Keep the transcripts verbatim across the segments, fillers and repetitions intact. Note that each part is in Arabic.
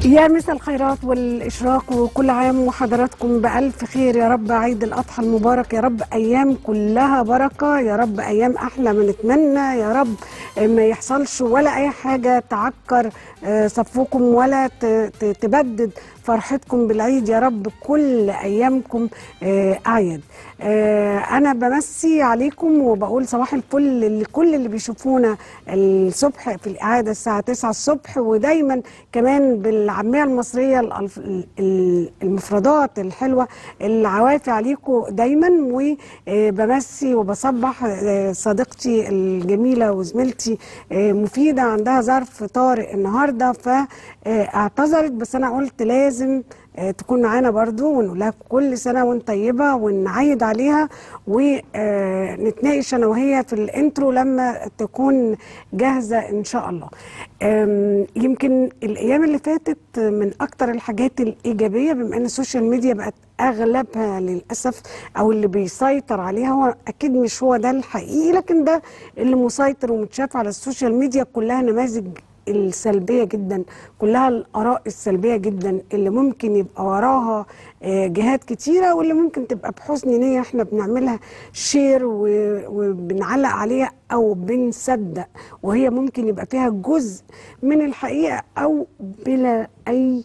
يا مساء الخيرات والإشراق، وكل عام وحضراتكم بألف خير يا رب. عيد الأضحى المبارك يا رب، أيام كلها بركة يا رب، أيام أحلى ما نتمنى يا رب. ما يحصلش ولا أي حاجة تعكر صفوكم ولا تبدد فرحتكم بالعيد يا رب. كل أيامكم أعياد. أنا بمسي عليكم وبقول صباح الفل لكل اللي بيشوفونا الصبح في الإعادة الساعة تسعة الصبح، ودايما كمان بالعامية المصرية المفردات الحلوة العوافي عليكم دايما. وبمسي وبصبح صديقتي الجميلة وزميلتي مفيدة، عندها ظرف طارئ النهاردة فاعتذرت، بس أنا قلت لازم تكون معانا برضو ونقول لها كل سنة وانت طيبة ونعيد عليها ونتناقش أنا وهي في الانترو لما تكون جاهزة إن شاء الله. يمكن الأيام اللي فاتت من أكتر الحاجات الإيجابية، بما أن السوشيال ميديا بقت أغلبها للأسف أو اللي بيسيطر عليها، هو أكيد مش هو ده الحقيقي لكن ده اللي مسيطر ومتشاف على السوشيال ميديا، كلها نماذج السلبية جدا، كلها الآراء السلبية جدا اللي ممكن يبقى وراها جهات كتيرة واللي ممكن تبقى بحسن نية احنا بنعملها شير وبنعلق عليها أو بنصدق، وهي ممكن يبقى فيها جزء من الحقيقة أو بلا أي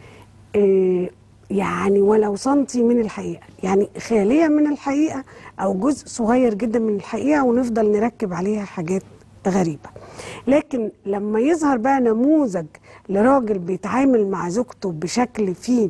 يعني ولو سنتي من الحقيقة، يعني خالية من الحقيقة أو جزء صغير جدا من الحقيقة، ونفضل نركب عليها حاجات غريبة. لكن لما يظهر بقى نموذج لراجل بيتعامل مع زوجته بشكل فيه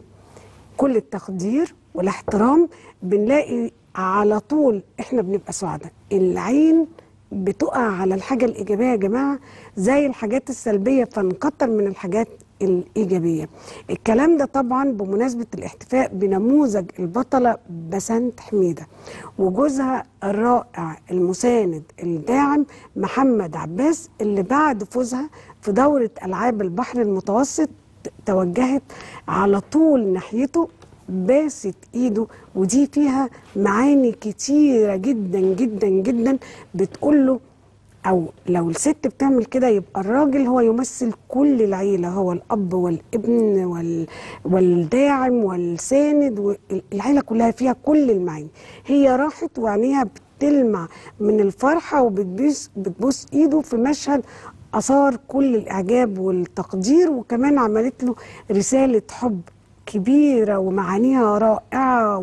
كل التقدير والاحترام، بنلاقي على طول احنا بنبقى سعداء. العين بتقع على الحاجة الإيجابية يا جماعة زي الحاجات السلبية، فنكتر من الحاجات الإيجابية. الكلام ده طبعا بمناسبة الاحتفاء بنموذج البطلة بسنت حميدة وجوزها الرائع المساند الداعم محمد عباس، اللي بعد فوزها في دورة ألعاب البحر المتوسط توجهت على طول ناحيته باست ايده، ودي فيها معاني كتيرة جدا جدا جدا بتقول له، او لو الست بتعمل كده يبقى الراجل هو يمثل كل العيلة، هو الاب والابن وال... والداعم والساند، والعيلة كلها فيها كل المعاني. هي راحت وعينيها بتلمع من الفرحة وبتبوس بتبوس ايده في مشهد اثار كل الاعجاب والتقدير، وكمان عملت له رسالة حب كبيرة ومعانيها رائعة،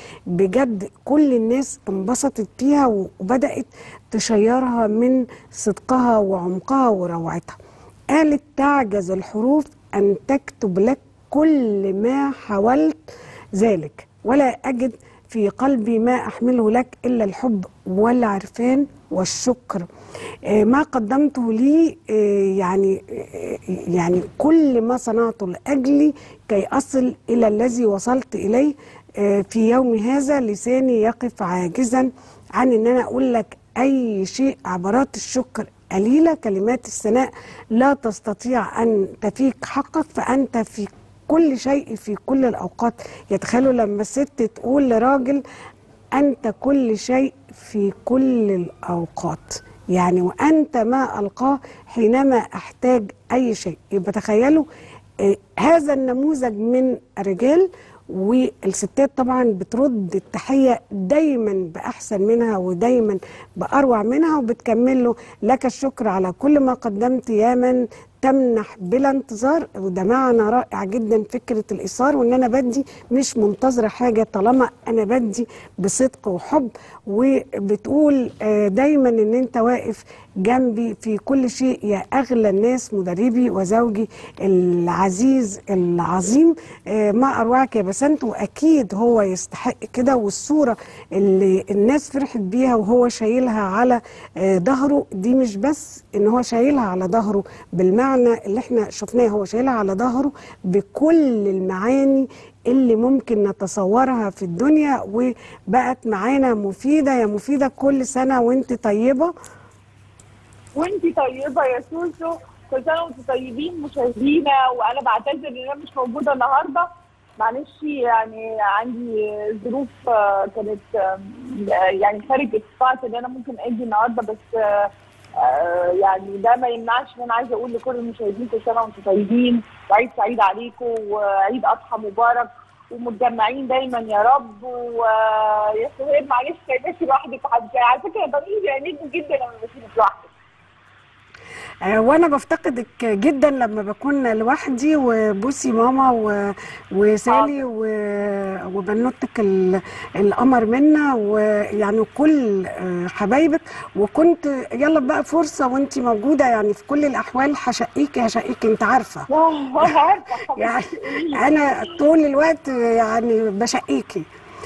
وبجد كل الناس انبسطت فيها وبدأت تشيرها من صدقها وعمقها وروعتها. قالت: تعجز الحروف أن تكتب لك كل ما حاولت ذلك، ولا أجد في قلبي ما أحمله لك إلا الحب والعرفان والشكر. ما قدمته لي يعني يعني كل ما صنعته لأجلي كي أصل إلى الذي وصلت إليه في يوم هذا. لساني يقف عاجزا عن أن أنا أقول لك أي شيء. عبارات الشكر قليلة، كلمات الثناء لا تستطيع أن تفيك حقك، فأنت في كل شيء في كل الأوقات. يتخيلوا لما الست تقول لراجل أنت كل شيء في كل الأوقات، يعني وأنت ما ألقاه حينما أحتاج أي شيء. يبقى تخيلوا آه هذا النموذج من الرجال، والستات طبعا بترد التحية دايما بأحسن منها ودايما بأروع منها، وبتكمل له: لك الشكر على كل ما قدمت يا من تمنح بلا انتظار. وده معنى رائع جدا، فكرة الإيثار، وإن أنا بدي مش منتظرة حاجة طالما أنا بدي بصدق وحب. وبتقول دايما إن أنت واقف جنبي في كل شيء يا أغلى الناس، مدربي وزوجي العزيز العظيم. ما أروعك يا بسنت، وأكيد هو يستحق كده. والصورة اللي الناس فرحت بيها وهو شايلها على ظهره دي مش بس إن هو شايلها على ظهره بالمعنى اللي احنا شفناه، هو شايلها على ظهره بكل المعاني اللي ممكن نتصورها في الدنيا. وبقت معانا مفيدة. يا مفيدة كل سنة وانت طيبة. وانت طيبة يا سوسو، كل سنة وانتم طيبين مشاهدينا. وانا بعتذر ان انا مش موجودة النهاردة، معلش يعني عندي ظروف كانت يعني خارج استطاعتي ان انا ممكن اجي النهارده، بس آه يعني ده ما يمنعش ان انا عايزه اقول لكل المشاهدين كل سنه وانتم طيبين، وعيد سعيد عليكم، وعيد اضحى مبارك، ومتجمعين دايما يا رب. ويا سهير معلش سايباكي لوحدك، على فكره ضميري بيأنبني جدا لما بسيبك لوحدك. وانا بفتقدك جدا لما بكون لوحدي، وبوسي ماما و... وسالي و... وبنوتك ال... القمر منا، ويعني كل حبايبك. وكنت يلا بقى فرصه وانت موجوده، يعني في كل الاحوال هشقيكي هشقيكي انت عارفه. يعني انا طول الوقت يعني بشقيكي.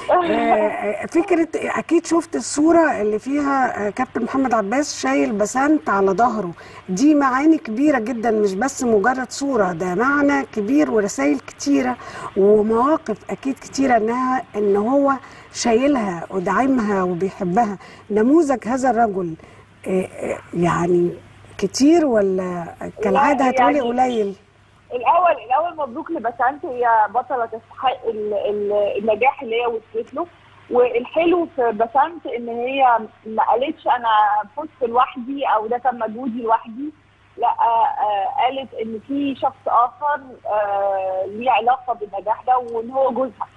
فكرة أكيد شفت الصورة اللي فيها كابتن محمد عباس شايل بسنت على ظهره، دي معاني كبيرة جدا، مش بس مجرد صورة، ده معنى كبير ورسائل كتيرة ومواقف أكيد كتيرة إنها إن هو شايلها ودعمها وبيحبها. نموذج هذا الرجل يعني كتير ولا كالعادة هتقولي قليل؟ الاول الاول مبروك لبسنت، هي بطله تستحق النجاح اللي هي وصلت له. والحلو في بسنت ان هي ما قالتش انا فزت لوحدي او ده كان مجهودي لوحدي، لا قالت ان في شخص اخر ليه علاقه بالنجاح ده وان هو جوزها.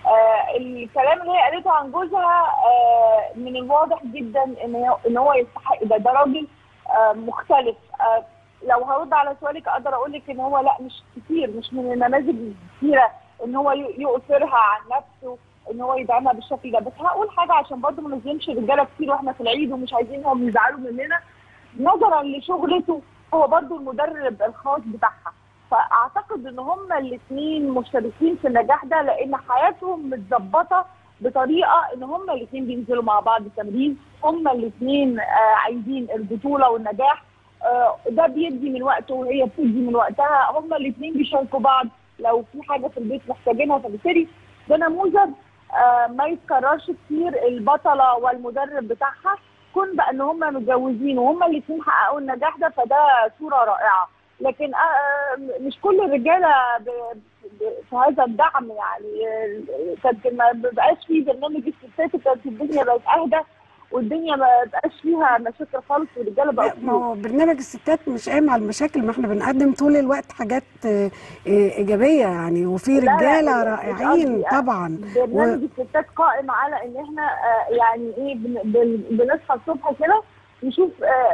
الكلام اللي هي قالته عن جوزها من الواضح جدا ان ان هو يستحق ده، ده راجل مختلف. لو هرد على سؤالك اقدر اقول لك ان هو لا مش كتير، مش من النماذج الكتيره ان هو يؤثرها عن نفسه ان هو يدعمها بالشكل ده. بس هقول حاجه عشان برضه ما نظلمش رجاله كتير واحنا في العيد ومش عايزينهم يزعلوا مننا. نظرا لشغلته هو برضه المدرب الخاص بتاعها، فاعتقد ان هما الاثنين مشتركين في النجاح ده، لان حياتهم متظبطه بطريقه ان هما الاثنين بينزلوا مع بعض التمرين، هما الاثنين عايزين البطوله والنجاح. ده بيدي من وقته وهي بتدي من وقتها، هما الاثنين بيشاركوا بعض لو في حاجه في البيت محتاجينها. فبالتالي ده نموذج ما يتكررش كتير، البطله والمدرب بتاعها كون بقى ان هما متجوزين وهما الاثنين حققوا النجاح ده، فده صوره رائعه. لكن مش كل الرجاله في هذا الدعم، يعني كانت ما بقاش في برنامج الستات، كانت الدنيا بقت اهدى والدنيا ما بقاش فيها مشاكل خالص والرجاله بقوا. ما هو برنامج الستات مش قايم على المشاكل، ما احنا بنقدم طول الوقت حاجات ايجابيه يعني، وفي رجاله رائعين طبعا. برنامج و... الستات قائم على ان احنا يعني ايه بنصحى الصبح كده نشوف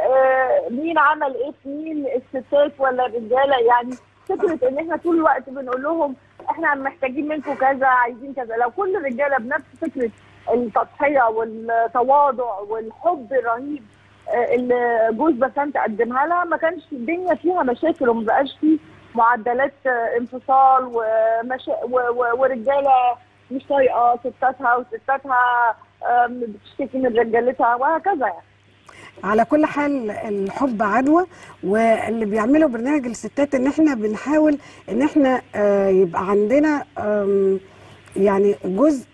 مين عمل ايه في مين، الستات ولا الرجاله. يعني فكره ان احنا طول الوقت بنقول لهم احنا محتاجين منكم كذا، عايزين كذا. لو كل الرجاله بنفس فكره التضحيه والتواضع والحب الرهيب اللي جوز بسنت قدمها لها، ما كانش الدنيا فيها مشاكل وما بقاش فيه معدلات انفصال ومشا... ورجاله مش طايقه ستاتها وستاتها بتشتكي من رجالتها وهكذا. يعني على كل حال الحب عدوى، واللي بيعمله برنامج الستات ان احنا بنحاول ان احنا يبقى عندنا يعني جزء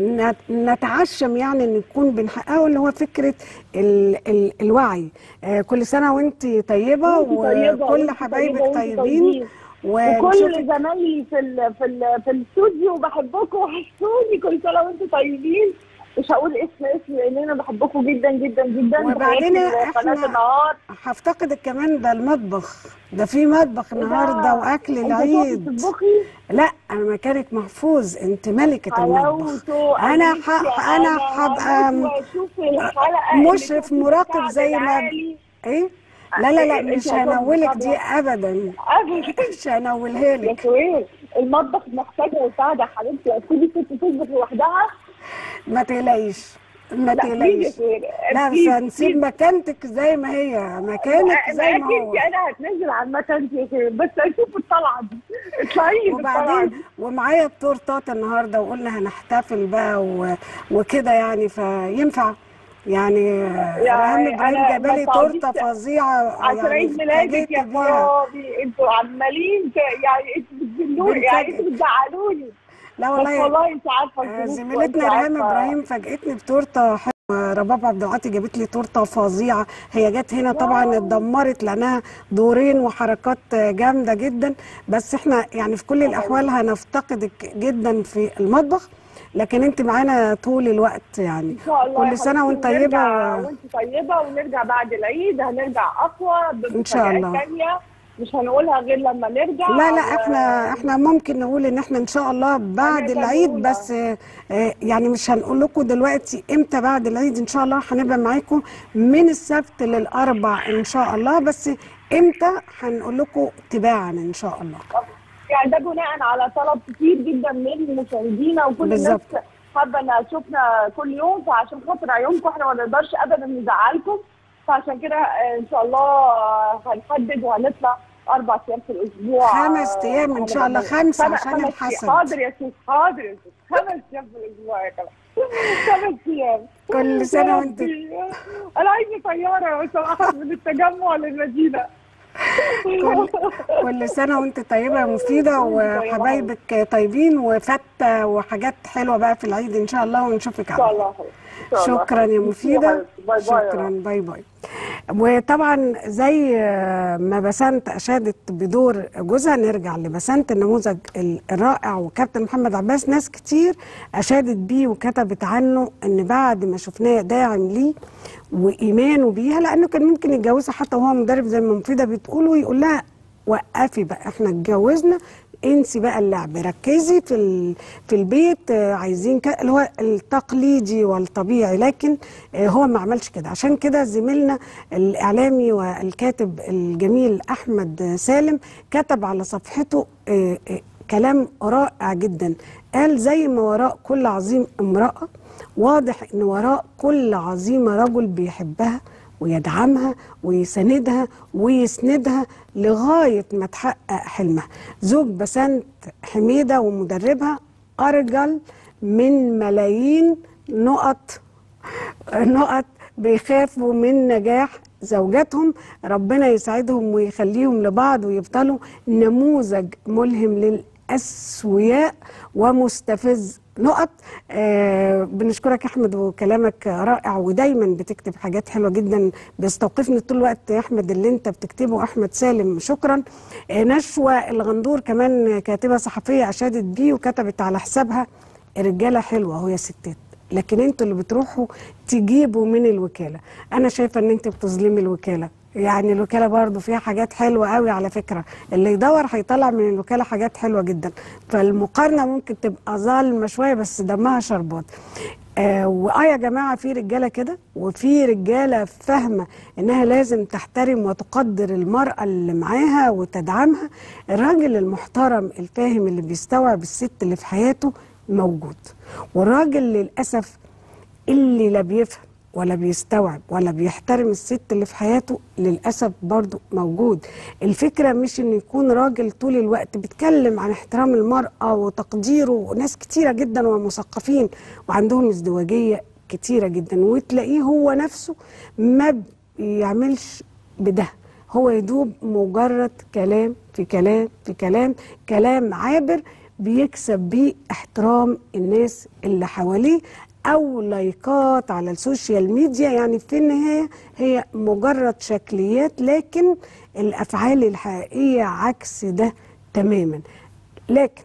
نتعشم يعني ان نكون بنحققه، اللي هو فكره ال ال الوعي. كل سنه وانت طيبه وكل حبايبك طيبين، وكل زمايلي في ال في ال في الاستوديو بحبكم وحشوني. كل سنه وانتم طيبين. مش هقول اسم اسم لان انا بحبكم جدا جدا جدا. وبعدين احنا هفتقدك كمان، ده المطبخ ده في مطبخ النهارده واكل العيد. انت بتطبخي؟ لا انا مكانك محفوظ، انت ملكه المطبخ. انا ح... انا هبقى مشرف مراقب زي ما ايه. لا لا لا مش هنولك دي ابدا ابدا مش هنولها لك. يا سهير المطبخ محتاجه مساعده يا حبيبتي، اسيبي ست تطبخ لوحدها. ما تقلقيش ما تقلقيش، لا بس هنسيب مكانتك زي ما هي، مكانك زي ما هو. اكيد انا هتنزل عن مكانتي بس اشوف الطلعه دي اطلعي. وبعدين ومعايا التورتات النهارده وقلنا هنحتفل بقى و... وكده يعني، فينفع يعني ريهام ابراهيم جايبالي تورته فظيعه عشان عيد ميلادك يا خرابي. انتوا عمالين يعني انتوا بتذلوني، يعني انتوا بتزعلوني. لا والله والله انت عارفه زميلتنا ريهام ابراهيم فاجئتني بتورته حلوه. رباب عبد العاطي جابت لي تورته فظيعه، هي جت هنا طبعا اتدمرت لانها دورين وحركات جامده جدا، بس احنا يعني في كل الاحوال هنفتقدك جدا في المطبخ. لكن انت معانا طول الوقت يعني. ان شاء الله كل سنه وانت طيبه و... وانت طيبه، ونرجع بعد العيد هنرجع اقوى ان شاء الله. ثانيه مش هنقولها غير لما نرجع. لا لا احنا احنا ممكن نقول ان احنا ان شاء الله بعد العيد، بس اه يعني مش هنقول لكم دلوقتي امتى بعد العيد. ان شاء الله هنبقى معاكم من السبت للاربع ان شاء الله، بس امتى هنقول لكم تباعا ان شاء الله. يعني ده بناء على طلب كتير جدا من مشاهدينا وكل بالزبط. الناس حابه انها تشوفنا كل يوم، فعشان خاطر عيونكم احنا ما نقدرش ابدا نزعلكم، فعشان كده ان شاء الله هنحدد وهنطلع اربع ايام في الاسبوع. خمس ايام ان شاء الله، خمسه عشان الحسد. حاضر يا سيدي، حاضر يا سيدي، خمس ايام في الاسبوع يا كمان. خمس ايام. كل سنه وانت. انا عايزه طياره لو سمحت من التجمع للمدينه. كل كل سنه وانت طيبه يا مفيده، وحبايبك طيبين، وفته وحاجات حلوه بقى في العيد ان شاء الله، ونشوفك ان شاء الله. شكرا يا مفيده. باي باي. شكرا، باي باي. وطبعا زي ما بسنت اشادت بدور جوزها، نرجع لبسنت النموذج الرائع وكابتن محمد عباس. ناس كتير اشادت بيه وكتبت عنه ان بعد ما شفناه داعم ليه وايمانه بيها، لانه كان ممكن يتجوزها حتى وهو مدرب زي ما مفيده بتقول، ويقول لها وقفي بقى، احنا اتجوزنا، انسي بقى اللعب، ركزي في في البيت، عايزين اللي هو التقليدي والطبيعي. لكن هو ما عملش كده. عشان كده زميلنا الاعلامي والكاتب الجميل احمد سالم كتب على صفحته كلام رائع جدا. قال زي ما وراء كل عظيم امرأة، واضح ان وراء كل عظيمة رجل بيحبها ويدعمها ويساندها ويسندها لغاية ما تحقق حلمها. زوج بسنت حميدة ومدربها أرجل من ملايين نقط نقط بيخافوا من نجاح زوجاتهم. ربنا يسعدهم ويخليهم لبعض ويفضلوا نموذج ملهم للأسوياء ومستفز. نقط. آه بنشكرك يا احمد، وكلامك رائع، ودايما بتكتب حاجات حلوه جدا. بيستوقفني طول الوقت يا احمد اللي انت بتكتبه. احمد سالم شكرا. آه نشوى الغندور كمان كاتبه صحفيه اشادت بيه وكتبت على حسابها الرجاله حلوه اهو يا ستات، لكن انتوا اللي بتروحوا تجيبوا من الوكاله. انا شايفه ان انت بتظلمي الوكاله. يعني الوكاله برضو فيها حاجات حلوه قوي على فكره، اللي يدور هيطلع من الوكاله حاجات حلوه جدا. فالمقارنه ممكن تبقى ظالمه شويه بس دمها شربات. آه واه يا جماعه في رجاله كده، وفي رجاله فاهمه انها لازم تحترم وتقدر المراه اللي معاها وتدعمها. الراجل المحترم الفاهم اللي بيستوعب الست اللي في حياته موجود، والراجل للاسف اللي لا بيفهم ولا بيستوعب ولا بيحترم الست اللي في حياته للأسف برضو موجود. الفكرة مش إنه يكون راجل طول الوقت بيتكلم عن احترام المرأة وتقديره، وناس كتيرة جدا ومثقفين وعندهم ازدواجية كتيرة جدا، وتلاقيه هو نفسه ما بيعملش بده. هو يدوب مجرد كلام في كلام في كلام كلام عابر بيكسب بيه احترام الناس اللي حواليه أو لايكات على السوشيال ميديا. يعني في النهاية هي مجرد شكليات، لكن الأفعال الحقيقية عكس ده تماما. لكن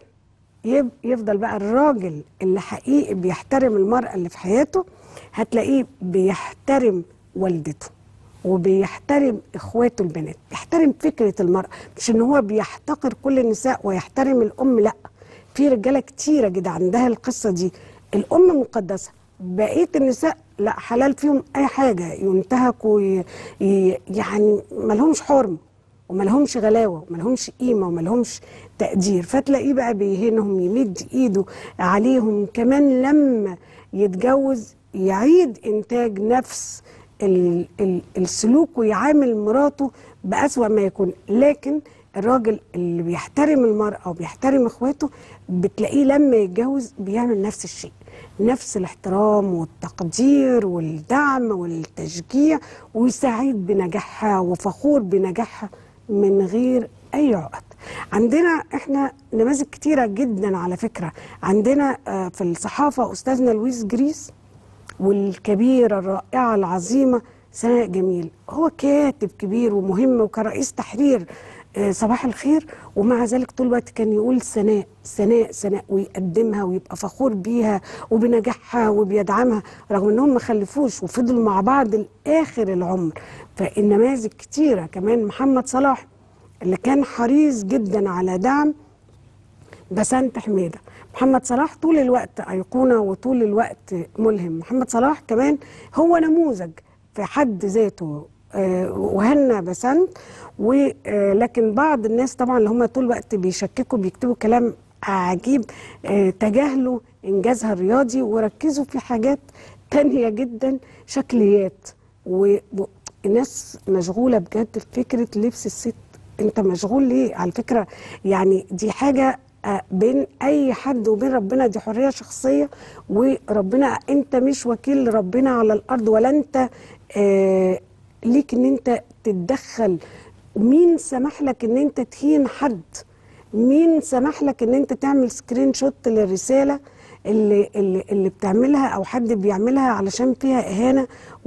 يفضل بقى الراجل اللي حقيقي بيحترم المرأة اللي في حياته، هتلاقيه بيحترم والدته وبيحترم اخواته البنات، بيحترم فكرة المرأة، مش ان هو بيحتقر كل النساء ويحترم الأم. لا، في رجالة كتيرة جدا عندها القصة دي. الأم مقدسة، بقية النساء لا، حلال فيهم أي حاجة ينتهكوا، يعني مالهمش حرمة ومالهمش غلاوة ومالهمش قيمة ومالهمش تقدير. فتلاقيه بقى بيهينهم، يمد إيده عليهم. كمان لما يتجوز يعيد إنتاج نفس ال ال السلوك ويعامل مراته بأسوأ ما يكون. لكن الراجل اللي بيحترم المرأة وبيحترم اخواته بتلاقيه لما يتجوز بيعمل نفس الشيء، نفس الاحترام والتقدير والدعم والتشجيع، وسعيد بنجاحها وفخور بنجاحها من غير اي عقد. عندنا احنا نماذج كتيرة جدا على فكرة. عندنا في الصحافة استاذنا لويس جريس، والكبيرة الرائعة العظيمة سناء جميل. هو كاتب كبير ومهم، وكان رئيس تحرير آه صباح الخير، ومع ذلك طول الوقت كان يقول سناء سناء سناء ويقدمها ويبقى فخور بيها وبنجاحها وبيدعمها، رغم انهم ما خلفوش وفضلوا مع بعض لاخر العمر. فالنماذج كتيره. كمان محمد صلاح اللي كان حريص جدا على دعم بسنت حميده. محمد صلاح طول الوقت أيقونة وطول الوقت ملهم. محمد صلاح كمان هو نموذج في حد ذاته، آه وهنا بسنت، ولكن بعض الناس طبعا اللي هم طول الوقت بيشككوا بيكتبوا كلام عجيب، آه تجاهلوا إنجازها الرياضي وركزوا في حاجات تانية جدا، شكليات. والناس مشغولة بجد فكرة لبس الست. انت مشغول ليه؟ على فكرة يعني دي حاجة بين اي حد وبين ربنا، دي حريه شخصيه، وربنا انت مش وكيل ربنا على الارض، ولا انت آه ليك ان انت تتدخل. مين سمح لك ان انت تهين حد؟ مين سمح لك ان انت تعمل سكرين شوت للرساله اللي اللي, اللي بتعملها او حد بيعملها علشان فيها اهانه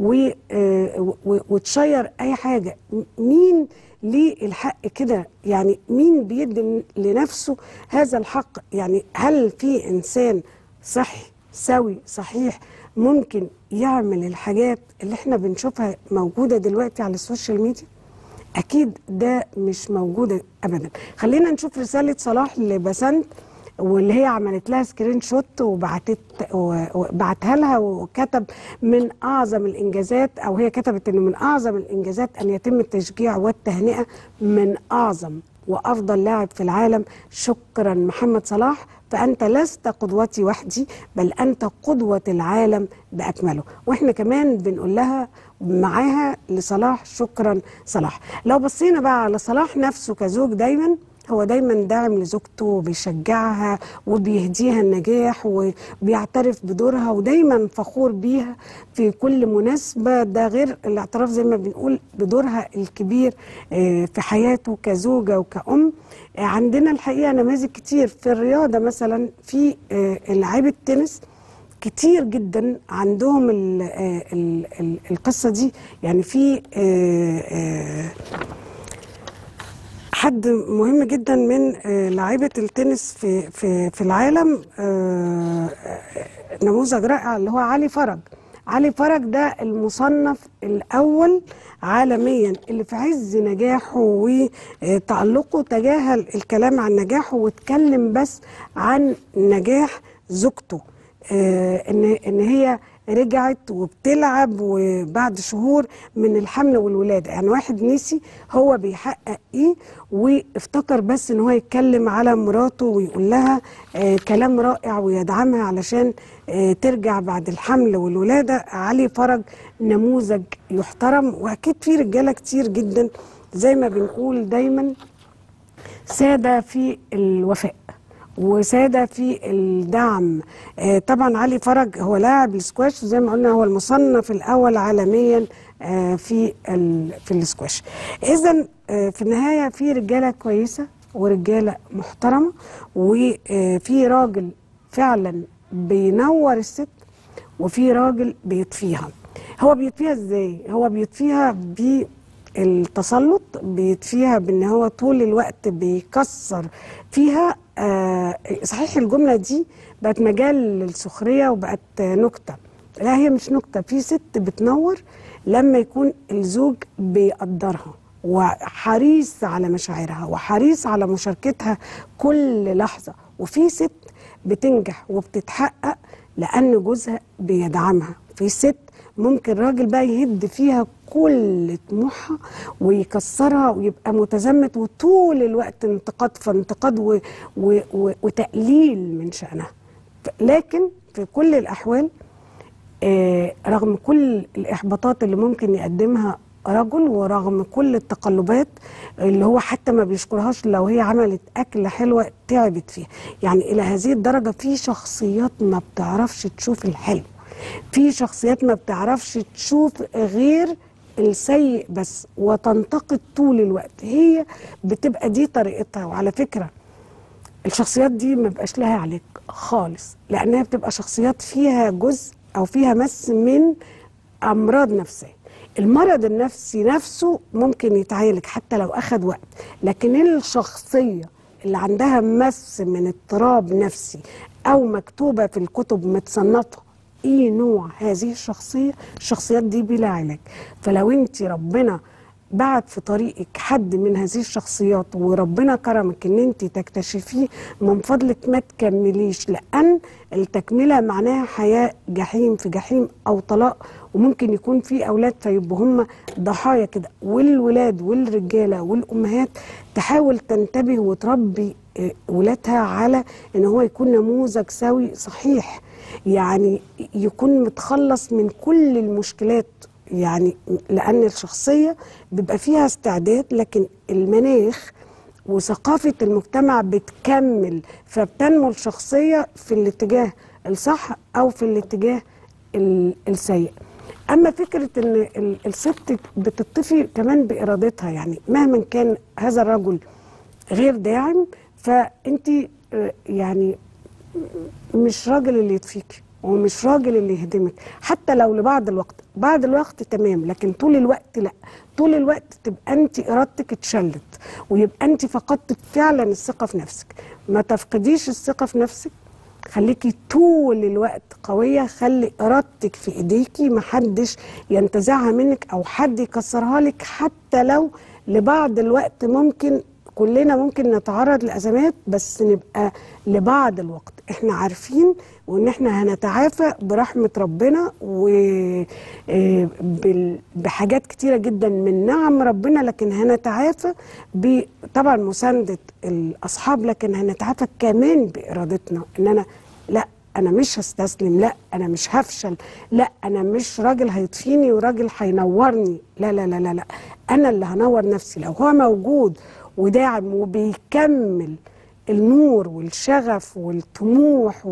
آه وتشير اي حاجه؟ مين ليه الحق كده؟ يعني مين بيدي لنفسه هذا الحق؟ يعني هل في إنسان صحي سوي صحيح ممكن يعمل الحاجات اللي احنا بنشوفها موجودة دلوقتي على السوشيال ميديا؟ أكيد ده مش موجودة أبدا. خلينا نشوف رسالة صلاح لبسنت، واللي هي عملت لها سكرين شوت وبعتت وبعتها لها، وكتب من اعظم الانجازات، او هي كتبت انه من اعظم الانجازات ان يتم التشجيع والتهنئه من اعظم وافضل لاعب في العالم. شكرا محمد صلاح، فانت لست قدوتي وحدي، بل انت قدوه العالم باكمله. واحنا كمان بنقول لها معاها لصلاح شكرا صلاح. لو بصينا بقى على صلاح نفسه كزوج، دايما هو دايما داعم لزوجته وبيشجعها وبيهديها النجاح وبيعترف بدورها ودايما فخور بيها في كل مناسبة. ده غير الاعتراف زي ما بنقول بدورها الكبير في حياته كزوجة وكأم. عندنا الحقيقة نماذج كتير في الرياضة، مثلا في لاعيبة التنس كتير جدا عندهم ال ال ال القصة دي. يعني في حد مهم جدا من لاعيبه التنس في في في العالم، نموذج رائع، اللي هو علي فرج. علي فرج ده المصنف الاول عالميا، اللي في عز نجاحه وتألقه تجاهل الكلام عن نجاحه واتكلم بس عن نجاح زوجته، ان ان هي رجعت وبتلعب وبعد شهور من الحمل والولاده. يعني واحد نسي هو بيحقق ايه وافتكر بس ان هو يتكلم على مراته ويقول لها آه كلام رائع ويدعمها علشان آه ترجع بعد الحمل والولاده. علي فرج نموذج يحترم، واكيد في رجاله كتير جدا زي ما بنقول دايما ساده في الوفاء وسادة في الدعم. آه طبعا علي فرج هو لاعب السكواش، زي ما قلنا هو المصنف الأول عالميا آه في في السكواش. إذن آه في النهاية في رجالة كويسة ورجالة محترمة، وفي راجل فعلا بينور الست وفي راجل بيطفيها. هو بيطفيها ازاي؟ هو بيطفيها ب التسلط، بيطفيها بان هو طول الوقت بيكسر فيها. آه صحيح الجمله دي بقت مجال للسخريه وبقت نكته، لا هي مش نكته. في ست بتنور لما يكون الزوج بيقدرها وحريص على مشاعرها وحريص على مشاركتها كل لحظه، وفي ست بتنجح وبتتحقق لان جوزها بيدعمها. في ست ممكن راجل بقى يهد فيها كل طموحها ويكسرها ويبقى متزمت وطول الوقت انتقاد فانتقاد و و و وتقليل من شأنها. لكن في كل الأحوال آه رغم كل الإحباطات اللي ممكن يقدمها رجل، ورغم كل التقلبات اللي هو حتى ما بيشكرهاش لو هي عملت أكلة حلوة تعبت فيها، يعني إلى هذه الدرجة في شخصيات ما بتعرفش تشوف الحلو، في شخصيات ما بتعرفش تشوف غير السيء بس وتنتقد طول الوقت. هي بتبقى دي طريقتها. وعلى فكرة الشخصيات دي ما بقاش لها عليك خالص، لأنها بتبقى شخصيات فيها جزء أو فيها مس من أمراض نفسية. المرض النفسي نفسه ممكن يتعالج حتى لو أخذ وقت، لكن الشخصية اللي عندها مس من اضطراب نفسي أو مكتوبة في الكتب متصنفة ايه نوع هذه الشخصية، الشخصيات دي بلا علاج. فلو انت ربنا بعد في طريقك حد من هذه الشخصيات وربنا كرمك ان انت تكتشفيه، من فضلك ما تكمليش، لان التكمله معناها حياه جحيم في جحيم او طلاق، وممكن يكون في اولاد فيبقوا هم ضحايا كده. والولاد والرجاله والامهات تحاول تنتبه وتربي ولادها على ان هو يكون نموذج سوي صحيح، يعني يكون متخلص من كل المشكلات، يعني لأن الشخصية بيبقى فيها استعداد، لكن المناخ وثقافة المجتمع بتكمل، فبتنمو الشخصية في الاتجاه الصح أو في الاتجاه السيء. أما فكرة أن الست بتطفي كمان بإرادتها، يعني مهما كان هذا الرجل غير داعم، فأنت يعني مش راجل اللي يطفيكي ومش راجل اللي يهدمك، حتى لو لبعض الوقت، بعض الوقت تمام، لكن طول الوقت لا. طول الوقت تبقى انت ارادتك اتشلت، ويبقى انت فقدت فعلا الثقه في نفسك. ما تفقديش الثقه في نفسك، خليكي طول الوقت قويه، خلي ارادتك في ايديكي، محدش ينتزعها منك او حد يكسرها لك، حتى لو لبعض الوقت ممكن كلنا ممكن نتعرض لأزمات، بس نبقى لبعض الوقت احنا عارفين وان احنا هنتعافى برحمة ربنا وبحاجات كتيرة جدا من نعم ربنا، لكن هنتعافى طبعا مساندة الأصحاب، لكن هنتعافى كمان بإرادتنا، ان انا لا انا مش هستسلم، لا انا مش هفشل، لا انا مش راجل هيطفيني وراجل هينورني، لا لا لا لا لا انا اللي هنور نفسي. لو هو موجود وداعم وبيكمل النور والشغف والطموح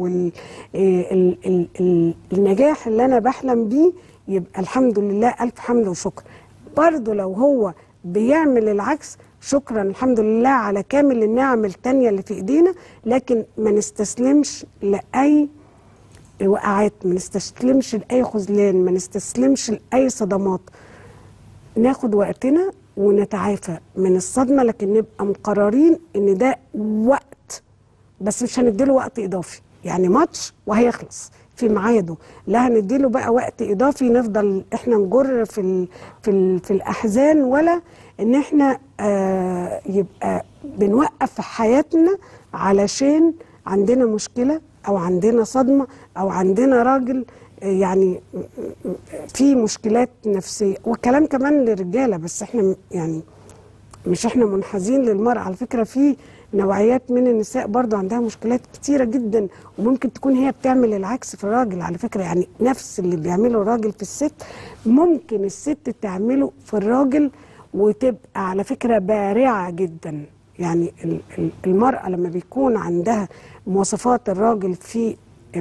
والنجاح اللي انا بحلم بيه، يبقى الحمد لله الف حمد وشكر. برضه لو هو بيعمل العكس، شكرا الحمد لله على كامل النعم التانية اللي في ايدينا، لكن ما نستسلمش لاي وقعات، ما نستسلمش لاي خذلان، ما نستسلمش لاي صدمات. ناخد وقتنا ونتعافى من الصدمة، لكن نبقى مقررين ان ده وقت، بس مش هنديله وقت اضافي، يعني ماتش وهيخلص في ميعاده، لا هنديله بقى وقت اضافي نفضل احنا نجر في ال في ال في الاحزان، ولا ان احنا آه يبقى بنوقف في حياتنا علشان عندنا مشكلة او عندنا صدمة او عندنا راجل يعني في مشكلات نفسية. والكلام كمان للرجالة، بس احنا يعني مش احنا منحازين للمرأة، على فكرة في نوعيات من النساء برضو عندها مشكلات كتيرة جدا، وممكن تكون هي بتعمل العكس في الراجل على فكرة، يعني نفس اللي بيعمله الراجل في الست ممكن الست تعمله في الراجل، وتبقى على فكرة بارعة جدا. يعني المرأة لما بيكون عندها مواصفات الراجل في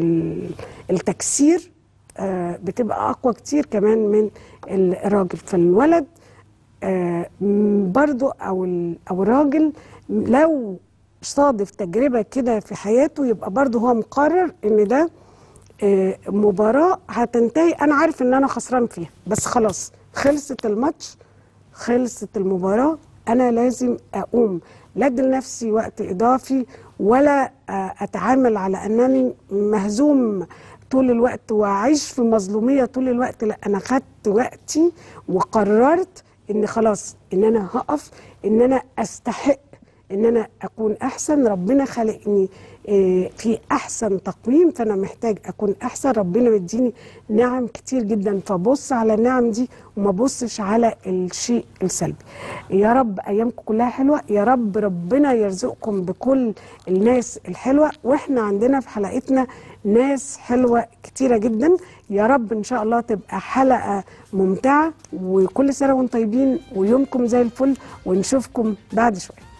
التكسير آه بتبقى أقوى كتير كمان من الراجل. فالولد آه برضو أو, أو الراجل لو صادف تجربة كده في حياته، يبقى برضو هو مقرر إن ده آه مباراة هتنتهي، أنا عارف إن أنا خسران فيها، بس خلاص خلصت الماتش، خلصت المباراة، أنا لازم أقوم لا أدي لنفسي وقت إضافي، ولا آه أتعامل على أنني مهزوم طول الوقت واعيش في مظلوميه طول الوقت. لا انا خدت وقتي وقررت ان خلاص ان انا هقف، ان انا استحق ان انا اكون احسن. ربنا خلقني في احسن تقويم، فانا محتاج اكون احسن. ربنا مديني نعم كتير جدا، فبص على النعم دي وما بصش على الشيء السلبي. يا رب ايامكم كلها حلوه، يا رب ربنا يرزقكم بكل الناس الحلوه، واحنا عندنا في حلقتنا ناس حلوه كتيره جدا. يا رب ان شاء الله تبقى حلقه ممتعه، وكل سنه وانتم طيبين ويومكم زي الفل، ونشوفكم بعد شويه.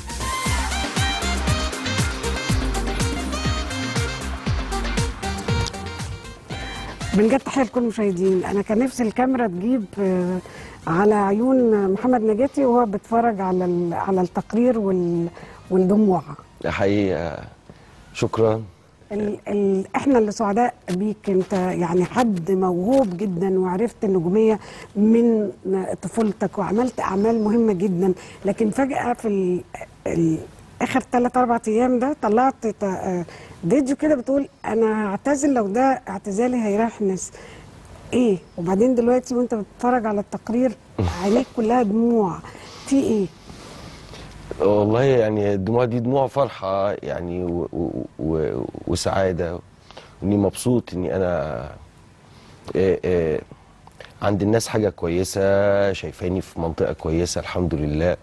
بنجد تحيه لكل المشاهدين. انا كان نفسي الكاميرا تجيب على عيون محمد نجاتي وهو بيتفرج على على التقرير والدموع. حقيقه شكرا ال ال احنا اللي سعداء بيك، انت يعني حد موهوب جدا وعرفت النجوميه من طفولتك وعملت اعمال مهمه جدا، لكن فجاه في ال ال اخر ثلاث اربع ايام ده طلعت فيديو كده بتقول انا هعتزل لو ده اعتزالي هيريح الناس. ايه؟ وبعدين دلوقتي وانت بتتفرج على التقرير عينيك كلها دموع، في ايه؟ والله يعني الدموع دي دموع فرحة يعني و و و وسعادة، واني مبسوط اني انا آه آه عند الناس حاجة كويسة، شايفاني في منطقة كويسة الحمد لله.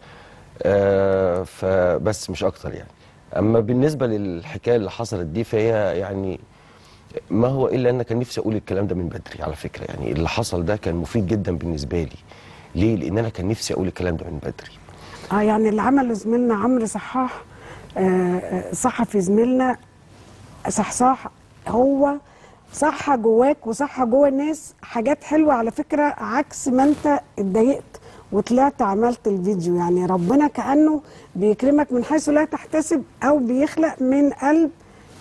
آه فبس مش اكتر يعني. اما بالنسبة للحكاية اللي حصلت دي فهي يعني ما هو الا ان كان نفسي اقول الكلام ده من بدري على فكرة. يعني اللي حصل ده كان مفيد جدا بالنسبة لي. ليه؟ لان انا كان نفسي اقول الكلام ده من بدري. اه يعني اللي عمله زميلنا عمرو صحاح، آه صحفي زميلنا صحصاح، هو صح جواك وصح جوا الناس حاجات حلوه على فكره، عكس ما انت اتضايقت وطلعت عملت الفيديو. يعني ربنا كانه بيكرمك من حيث لا تحتسب، او بيخلق من قلب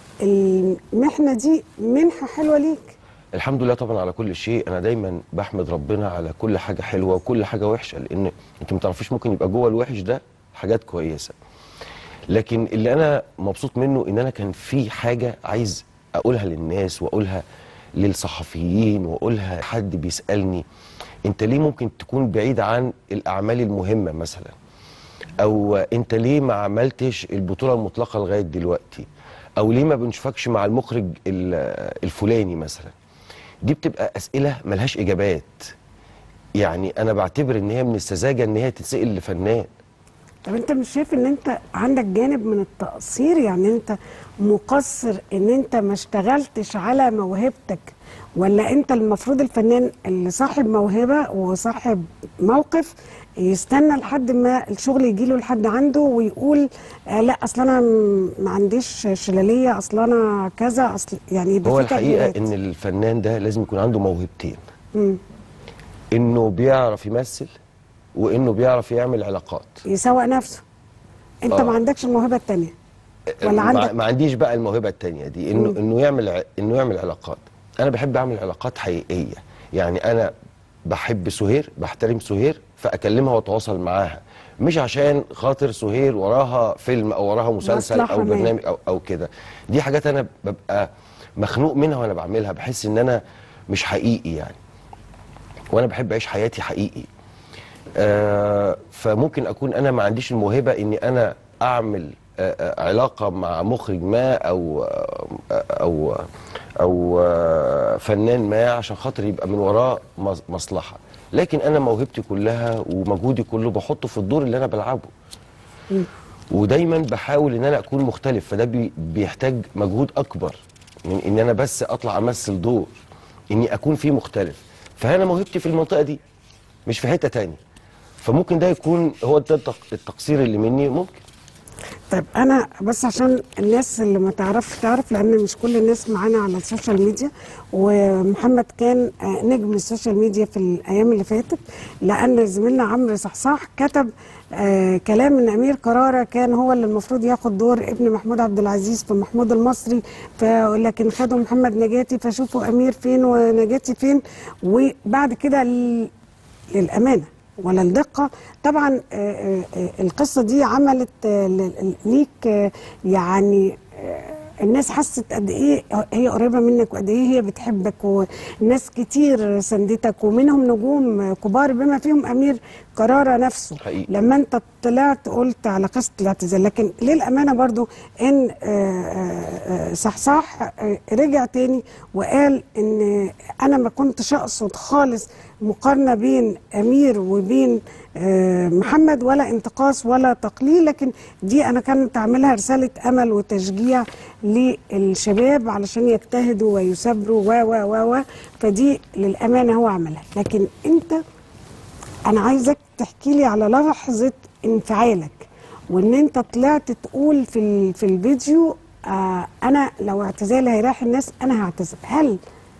المحنه دي منحه حلوه ليك. الحمد لله طبعا على كل شيء. انا دايما بحمد ربنا على كل حاجه حلوه وكل حاجه وحشه، لان انت ما تعرفيش ممكن يبقى جوه الوحش ده حاجات كويسه. لكن اللي انا مبسوط منه ان انا كان في حاجه عايز اقولها للناس واقولها للصحفيين واقولها حد بيسالني انت ليه ممكن تكون بعيد عن الاعمال المهمه مثلا، او انت ليه ما عملتش البطوله المطلقه لغايه دلوقتي، او ليه ما بنشوفكش مع المخرج الفلاني مثلا. دي بتبقى اسئله ملهاش اجابات. يعني انا بعتبر ان هي من السذاجه ان هي تتسال لفنان. طب انت مش شايف ان انت عندك جانب من التقصير؟ يعني انت مقصر ان انت ما اشتغلتش على موهبتك، ولا انت المفروض الفنان اللي صاحب موهبه وصاحب موقف يستنى لحد ما الشغل يجيله لحد عنده ويقول آه لا اصل انا ما عنديش شلاليه، اصل انا كذا، اصل يعني يبقى هو في الحقيقه تغييرات. ان الفنان ده لازم يكون عنده موهبتين، مم. انه بيعرف يمثل وانه بيعرف يعمل علاقات، يسوق نفسه. انت آه. ما عندكش الموهبه الثانيه ولا عندك؟ ما عنديش بقى الموهبه الثانيه دي، انه مم. انه يعمل ع- انه يعمل علاقات. انا بحب اعمل علاقات حقيقيه. يعني انا بحب سهير، بحترم سهير، فاكلمها واتواصل معاها، مش عشان خاطر سهير وراها فيلم او وراها مسلسل مصلحة او ما. برنامج او او كده. دي حاجات انا ببقى مخنوق منها وانا بعملها، بحس ان انا مش حقيقي يعني. وانا بحب اعيش حياتي حقيقي. آه فممكن اكون انا ما عنديش الموهبه اني انا اعمل آه آه علاقه مع مخرج ما او آه او او آه فنان ما عشان خاطر يبقى من وراه مص- مصلحه. لكن انا موهبتي كلها ومجهودي كله بحطه في الدور اللي انا بلعبه. مم. ودايما بحاول ان انا اكون مختلف، فده بي بيحتاج مجهود اكبر من ان انا بس اطلع امثل دور، اني اكون فيه مختلف. فانا موهبتي في المنطقه دي مش في حته تانية. فممكن ده يكون هو ده التق- التقصير اللي مني ممكن. طيب انا بس عشان الناس اللي ما تعرفش تعرف، لان مش كل الناس معانا على السوشيال ميديا، ومحمد كان آه، نجم السوشيال ميديا في الايام اللي فاتت، لان زميلنا عمرو صحصاح كتب آه كلام ان امير كرارة كان هو اللي المفروض ياخد دور ابن محمود عبد العزيز في محمود المصري، لكن خدوا محمد نجاتي، فشوفوا امير فين ونجاتي فين. وبعد كده ل- للامانه ولا الدقة طبعا آه، آه، القصة دي عملت آه، ل- ليك آه، يعني آه، الناس حست قد ايه هي قريبة منك وقد ايه هي بتحبك، وناس كتير سندتك ومنهم نجوم كبار بما فيهم امير كرارة نفسه حقيقي. لما انت طلعت قلت على قصة الاعتزال. لكن للأمانة برضو ان آه، آه، آه، صحصاح آه، رجع تاني وقال ان انا ما كنتش اقصد خالص مقارنة بين امير وبين آه، محمد، ولا انتقاص ولا تقليل، لكن دي انا كانت اعملها رسالة امل وتشجيع للشباب علشان يجتهدوا ويثابروا و و و و فدي للأمانة هو عملها. لكن انت انا عايزك تحكي لي على لحظه انفعالك، وان انت طلعت تقول في ال- في الفيديو آه انا لو اعتزالي هيريح الناس انا هعتزل. هل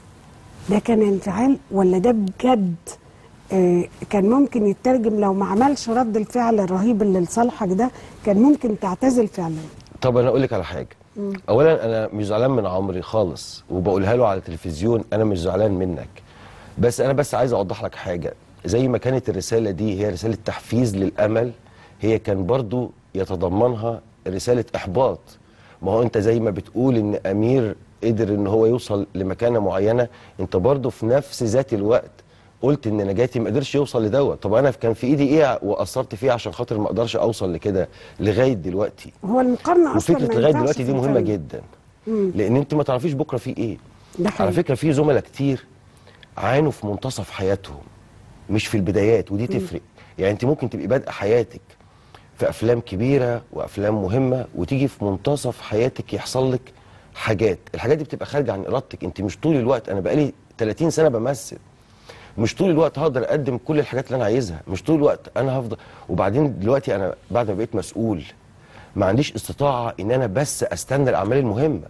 ده كان انفعال ولا ده بجد آه كان ممكن يترجم لو ما عملش رد الفعل الرهيب اللي لصالحك ده كان ممكن تعتزل فعلا؟ طب انا اقول لك على حاجه. اولا انا مش زعلان من عمري خالص، وبقولها له على التلفزيون انا مش زعلان منك، بس انا بس عايز اوضح لك حاجه. زي ما كانت الرساله دي هي رساله تحفيز للامل، هي كان برضو يتضمنها رساله احباط. ما هو انت زي ما بتقول ان امير قدر ان هو يوصل لمكانه معينه، انت برضو في نفس ذات الوقت قلت ان نجاتي ما قدرش يوصل لدوت. طب انا كان في ايدي ايه وقصرت فيه عشان خاطر ما اقدرش اوصل لكده لغايه دلوقتي؟ هو المقارنه اصلا وفكره لغايه دلوقتي دي مهمه جدا، مم. لان انت ما تعرفيش بكره في ايه. على فكره في زملاء كتير عانوا في منتصف حياتهم مش في البدايات، ودي تفرق. يعني انت ممكن تبقي بادئه حياتك في افلام كبيره وافلام مهمه، وتيجي في منتصف حياتك يحصل لك حاجات، الحاجات دي بتبقى خارجه عن ارادتك. انت مش طول الوقت، انا بقالي ثلاثين سنه بمثل، مش طول الوقت هقدر اقدم كل الحاجات اللي انا عايزها، مش طول الوقت انا هفضل. وبعدين دلوقتي انا بعد ما بقيت مسؤول ما عنديش استطاعه ان انا بس استنى الاعمال المهمه.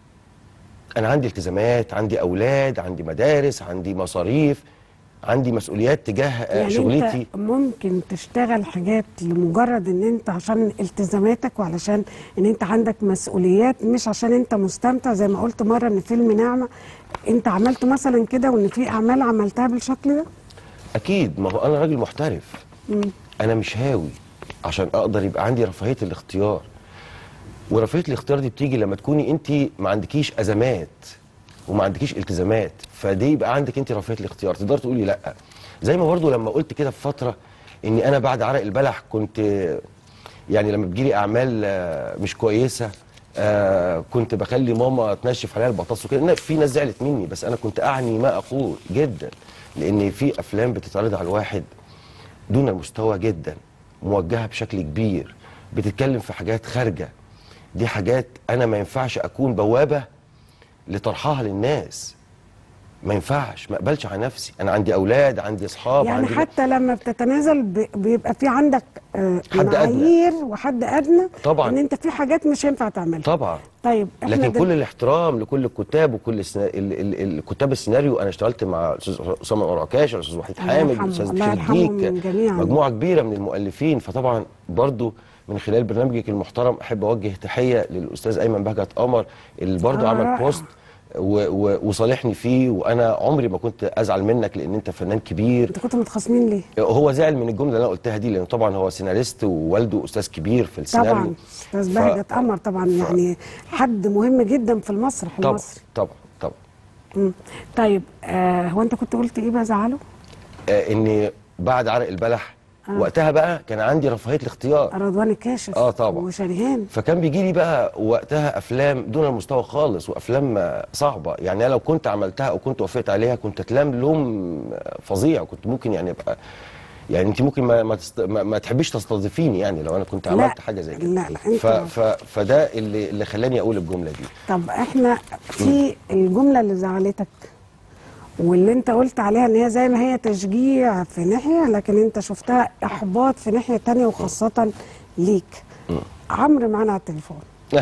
انا عندي التزامات، عندي اولاد، عندي مدارس، عندي مصاريف، عندي مسؤوليات تجاه يعني شغلتي. انت ممكن تشتغل حاجات لمجرد ان انت عشان التزاماتك وعلشان ان انت عندك مسؤوليات، مش عشان انت مستمتع. زي ما قلت مره ان فيلم نعمه انت عملته مثلا كده، وان في اعمال عملتها بالشكل ده. اكيد، ما هو انا راجل محترف. مم. انا مش هاوي عشان اقدر يبقى عندي رفاهيه الاختيار، ورفاهيه الاختيار دي بتيجي لما تكوني انت ما عندكيش ازمات وما عندكيش التزامات، فدي يبقى عندك انت رفاهيه الاختيار، تقدر تقولي لا. زي ما برضو لما قلت كده في فتره اني انا بعد عرق البلح كنت يعني لما بتجيلي اعمال مش كويسه آه كنت بخلي ماما تنشف عليها البطاطس وكده. في ناس زعلت مني، بس انا كنت اعني ما اقول جدا، لان في افلام بتتعرض على الواحد دون المستوى جدا، موجهه بشكل كبير، بتتكلم في حاجات خارجه. دي حاجات انا ما ينفعش اكون بوابه لطرحها للناس، ما ينفعش، ما اقبلش على نفسي. انا عندي اولاد، عندي اصحاب، يعني عندي حتى لما بتتنازل بيبقى في عندك آه حد معايير أدنى. وحد ادنى طبعا، ان انت في حاجات مش هينفع تعملها طبعا. طيب لكن كل الاحترام لكل الكتاب وكل السنا... ال... ال... ال... كتاب السيناريو. انا اشتغلت مع الاستاذ اسامه عكاشه، الاستاذ وحيد حامد، الاستاذ بشير الديك، مجموعه كبيره من المؤلفين. فطبعا برضو من خلال برنامجك المحترم احب اوجه تحيه للاستاذ ايمن بهجت قمر اللي برضو آه عمل رائع. بوست و... و... وصالحني فيه، وانا عمري ما كنت ازعل منك لان انت فنان كبير. انت كنتوا متخاصمين ليه؟ هو زعل من الجمله اللي انا قلتها دي، لان طبعا هو سيناريست ووالده استاذ كبير في السيناريو. طبعا استاذ بهجت قمر طبعا، ف... يعني حد مهم جدا في المسرح طبعا المصري. طبعا طبعا. مم. طيب آه هو انت كنت قلت ايه بقى زعله؟ آه اني بعد عرق البلح آه. وقتها بقى كان عندي رفاهيه الاختيار. رضوان الكاشف اه طبعا وشريهان، فكان بيجي لي بقى وقتها افلام دون المستوى خالص، وافلام صعبه. يعني انا لو كنت عملتها او كنت وافقت عليها كنت اتلام لوم فظيع، كنت ممكن يعني ابقى يعني انت ممكن ما ما, تست... ما, ما تحبيش تستضيفيني يعني لو انا كنت عملت حاجه زي كده. لا لا انت ف... ف... فده اللي اللي خلاني اقول الجمله دي. طب احنا في الجمله اللي زعلتك واللي انت قلت عليها ان هي زي ما هي تشجيع في ناحيه، لكن انت شفتها احباط في ناحيه تانية، وخاصه ليك. عمرو معانا على التليفون.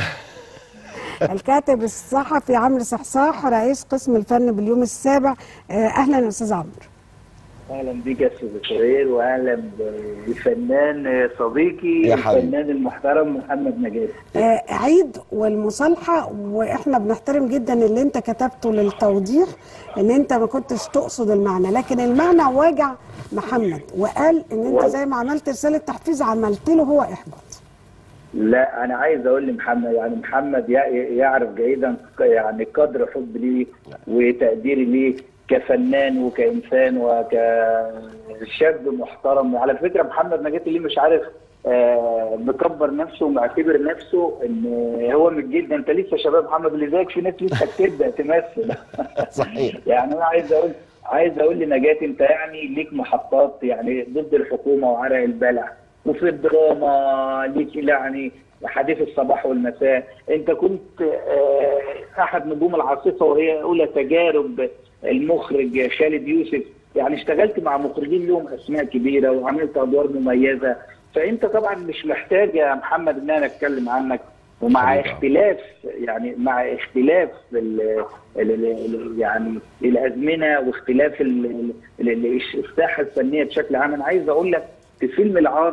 الكاتب الصحفي عمرو صحصاح رئيس قسم الفن باليوم السابع. اهلا يا استاذ عمرو. اهلا بيك يا استاذ شرير، واهلا بالفنان صديقي الفنان المحترم محمد نجاتي. آه عيد والمصالحه، واحنا بنحترم جدا اللي انت كتبته للتوضيح ان انت ما كنتش تقصد المعنى، لكن المعنى واجع محمد، وقال ان انت زي ما عملت رساله تحفيز عملت له هو احباط. لا انا عايز اقول لمحمد، يعني محمد يعرف جيدا يعني قدر حب ليه وتقديري ليه كفنان وكإنسان وكشاب محترم. على فكرة محمد نجاتي ليه مش عارف آه مكبر نفسه ومعتبر نفسه ان هو من الجيل ده. انت لسه شباب محمد، اللي زيك في ناس لسه بتبدا تمثل. صحيح. يعني انا عايز اقول عايز اقول لنجاتي انت يعني ليك محطات يعني ضد الحكومه وعرق البلع، وفي الدراما ليك يعني حديث الصباح والمساء. انت كنت آه احد نجوم العاصفه وهي اولى تجارب المخرج خالد يوسف، يعني اشتغلت مع مخرجين لهم اسماء كبيره وعملت ادوار مميزه. فانت طبعا مش محتاج يا محمد ان انا اتكلم عنك، ومع اختلاف يعني مع اختلاف ال ال يعني الازمنه واختلاف الساحه الفنيه بشكل عام. انا عايز اقول لك في فيلم العار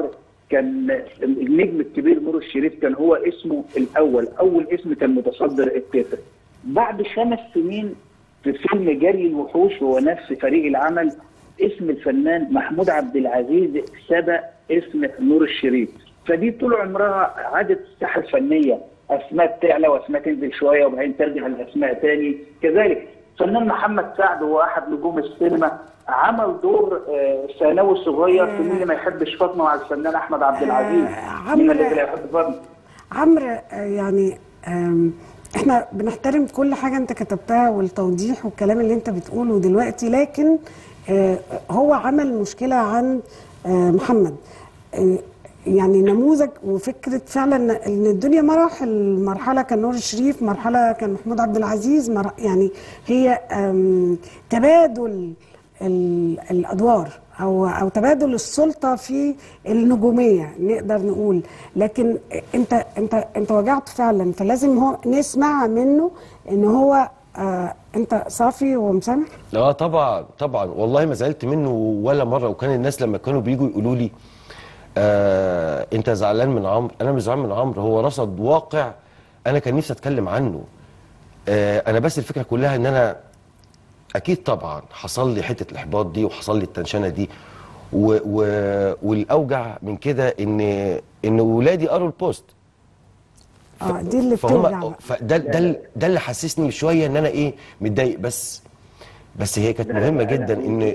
كان النجم الكبير نور الشريف كان هو اسمه الاول، اول اسم كان متصدر التتر. بعد خمس سنين في فيلم جري الوحوش وهو نفس فريق العمل، اسم الفنان محمود عبد العزيز سبق اسم نور الشريف. فدي طول عمرها عادة الساحه الفنيه، اسماء تعلى واسماء تنزل شويه وبعدين ترجع الاسماء تاني. كذلك فنان محمد سعد هو احد نجوم السينما، عمل دور ثانوي صغير في مين ما يحبش فاطمه مع الفنان احمد عبد العزيز. مين اللي يحب فاطمه؟ عمرو، يعني احنا بنحترم كل حاجه انت كتبتها والتوضيح والكلام اللي انت بتقوله دلوقتي، لكن هو عمل مشكله عند محمد، يعني نموذج وفكره فعلا ان الدنيا مراحل، مرحله كان نور الشريف، مرحله كان محمود عبد العزيز، يعني هي تبادل الادوار او او تبادل السلطه في النجوميه نقدر نقول. لكن انت انت انت وجعت فعلا، فلازم هو نسمع منه ان هو آه انت صافي ومسامح. اه طبعا طبعا، والله ما زعلت منه ولا مره. وكان الناس لما كانوا بييجوا يقولوا لي آه انت زعلان من عمرو، انا مش زعلان من عمرو، هو رصد واقع انا كان نفسي اتكلم عنه. آه انا بس الفكره كلها ان انا اكيد طبعا حصل لي حته الاحباط دي وحصل لي التنشنه دي، و و والاوجع من كده ان ان ولادي قروا البوست. اه دي اللي بتوجع. فده ده ده اللي حسسني شويه ان انا ايه متضايق، بس بس هي كانت مهمه جدا ان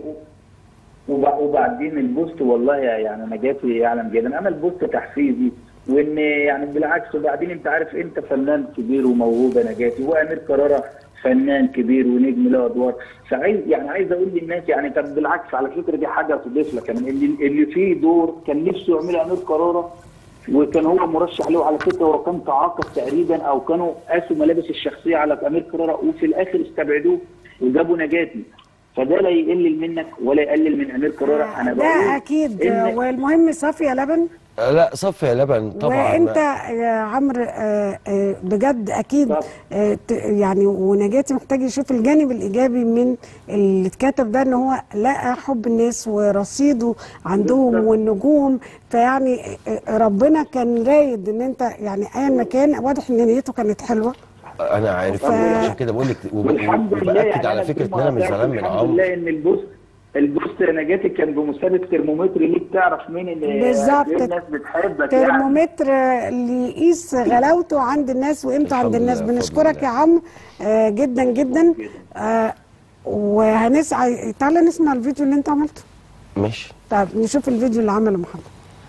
وبعدين البوست والله يعني انا جاتي يعلم جدا عمل بوست تحفيزي، وان يعني بالعكس. وبعدين انت عارف انت فنان كبير وموهوب نجاتي، وامير كرارة فنان كبير ونجم له ادوار. فعايز يعني عايز اقول للناس يعني طب بالعكس على فكره دي حاجه تضيف لك كمان، اللي اللي فيه دور كان نفسه يعملها امير كرارة وكان هو مرشح له على فكره، وكان تعاقد تقريبا او كانوا قاسوا ملابس الشخصيه على امير كرارة وفي الاخر استبعدوه وجابوا نجاتي. فده لا يقلل منك ولا يقلل من امير كرارة. انا بقول ده اكيد. والمهم صافيه لبن، لا صافيه لبن طبعا. وانت يا عمرو بجد اكيد يعني ونجاتي محتاج يشوف الجانب الايجابي من اللي اتكتب ده، ان هو لقى حب الناس ورصيده عندهم والنجوم. فيعني ربنا كان رايد ان انت يعني ايا ما كان، واضح ان نيته كانت حلوه. انا عارف ف... عشان كده بقول لك وباكد على فكره ان انا مش زعلان من عمرو. الحمد لله ان البوست البوست نجاتي كان بمثابه ترمومتر ليك تعرف مين ان الناس بتحبك، ترمومتر يعني اللي يقيس غلاوته عند الناس وقيمته عند الناس. بنشكرك يا عمرو آه جدا جدا. آه وهنسعى، تعالى نسمع الفيديو اللي انت عملته. ماشي. طب نشوف الفيديو اللي عمله محمد.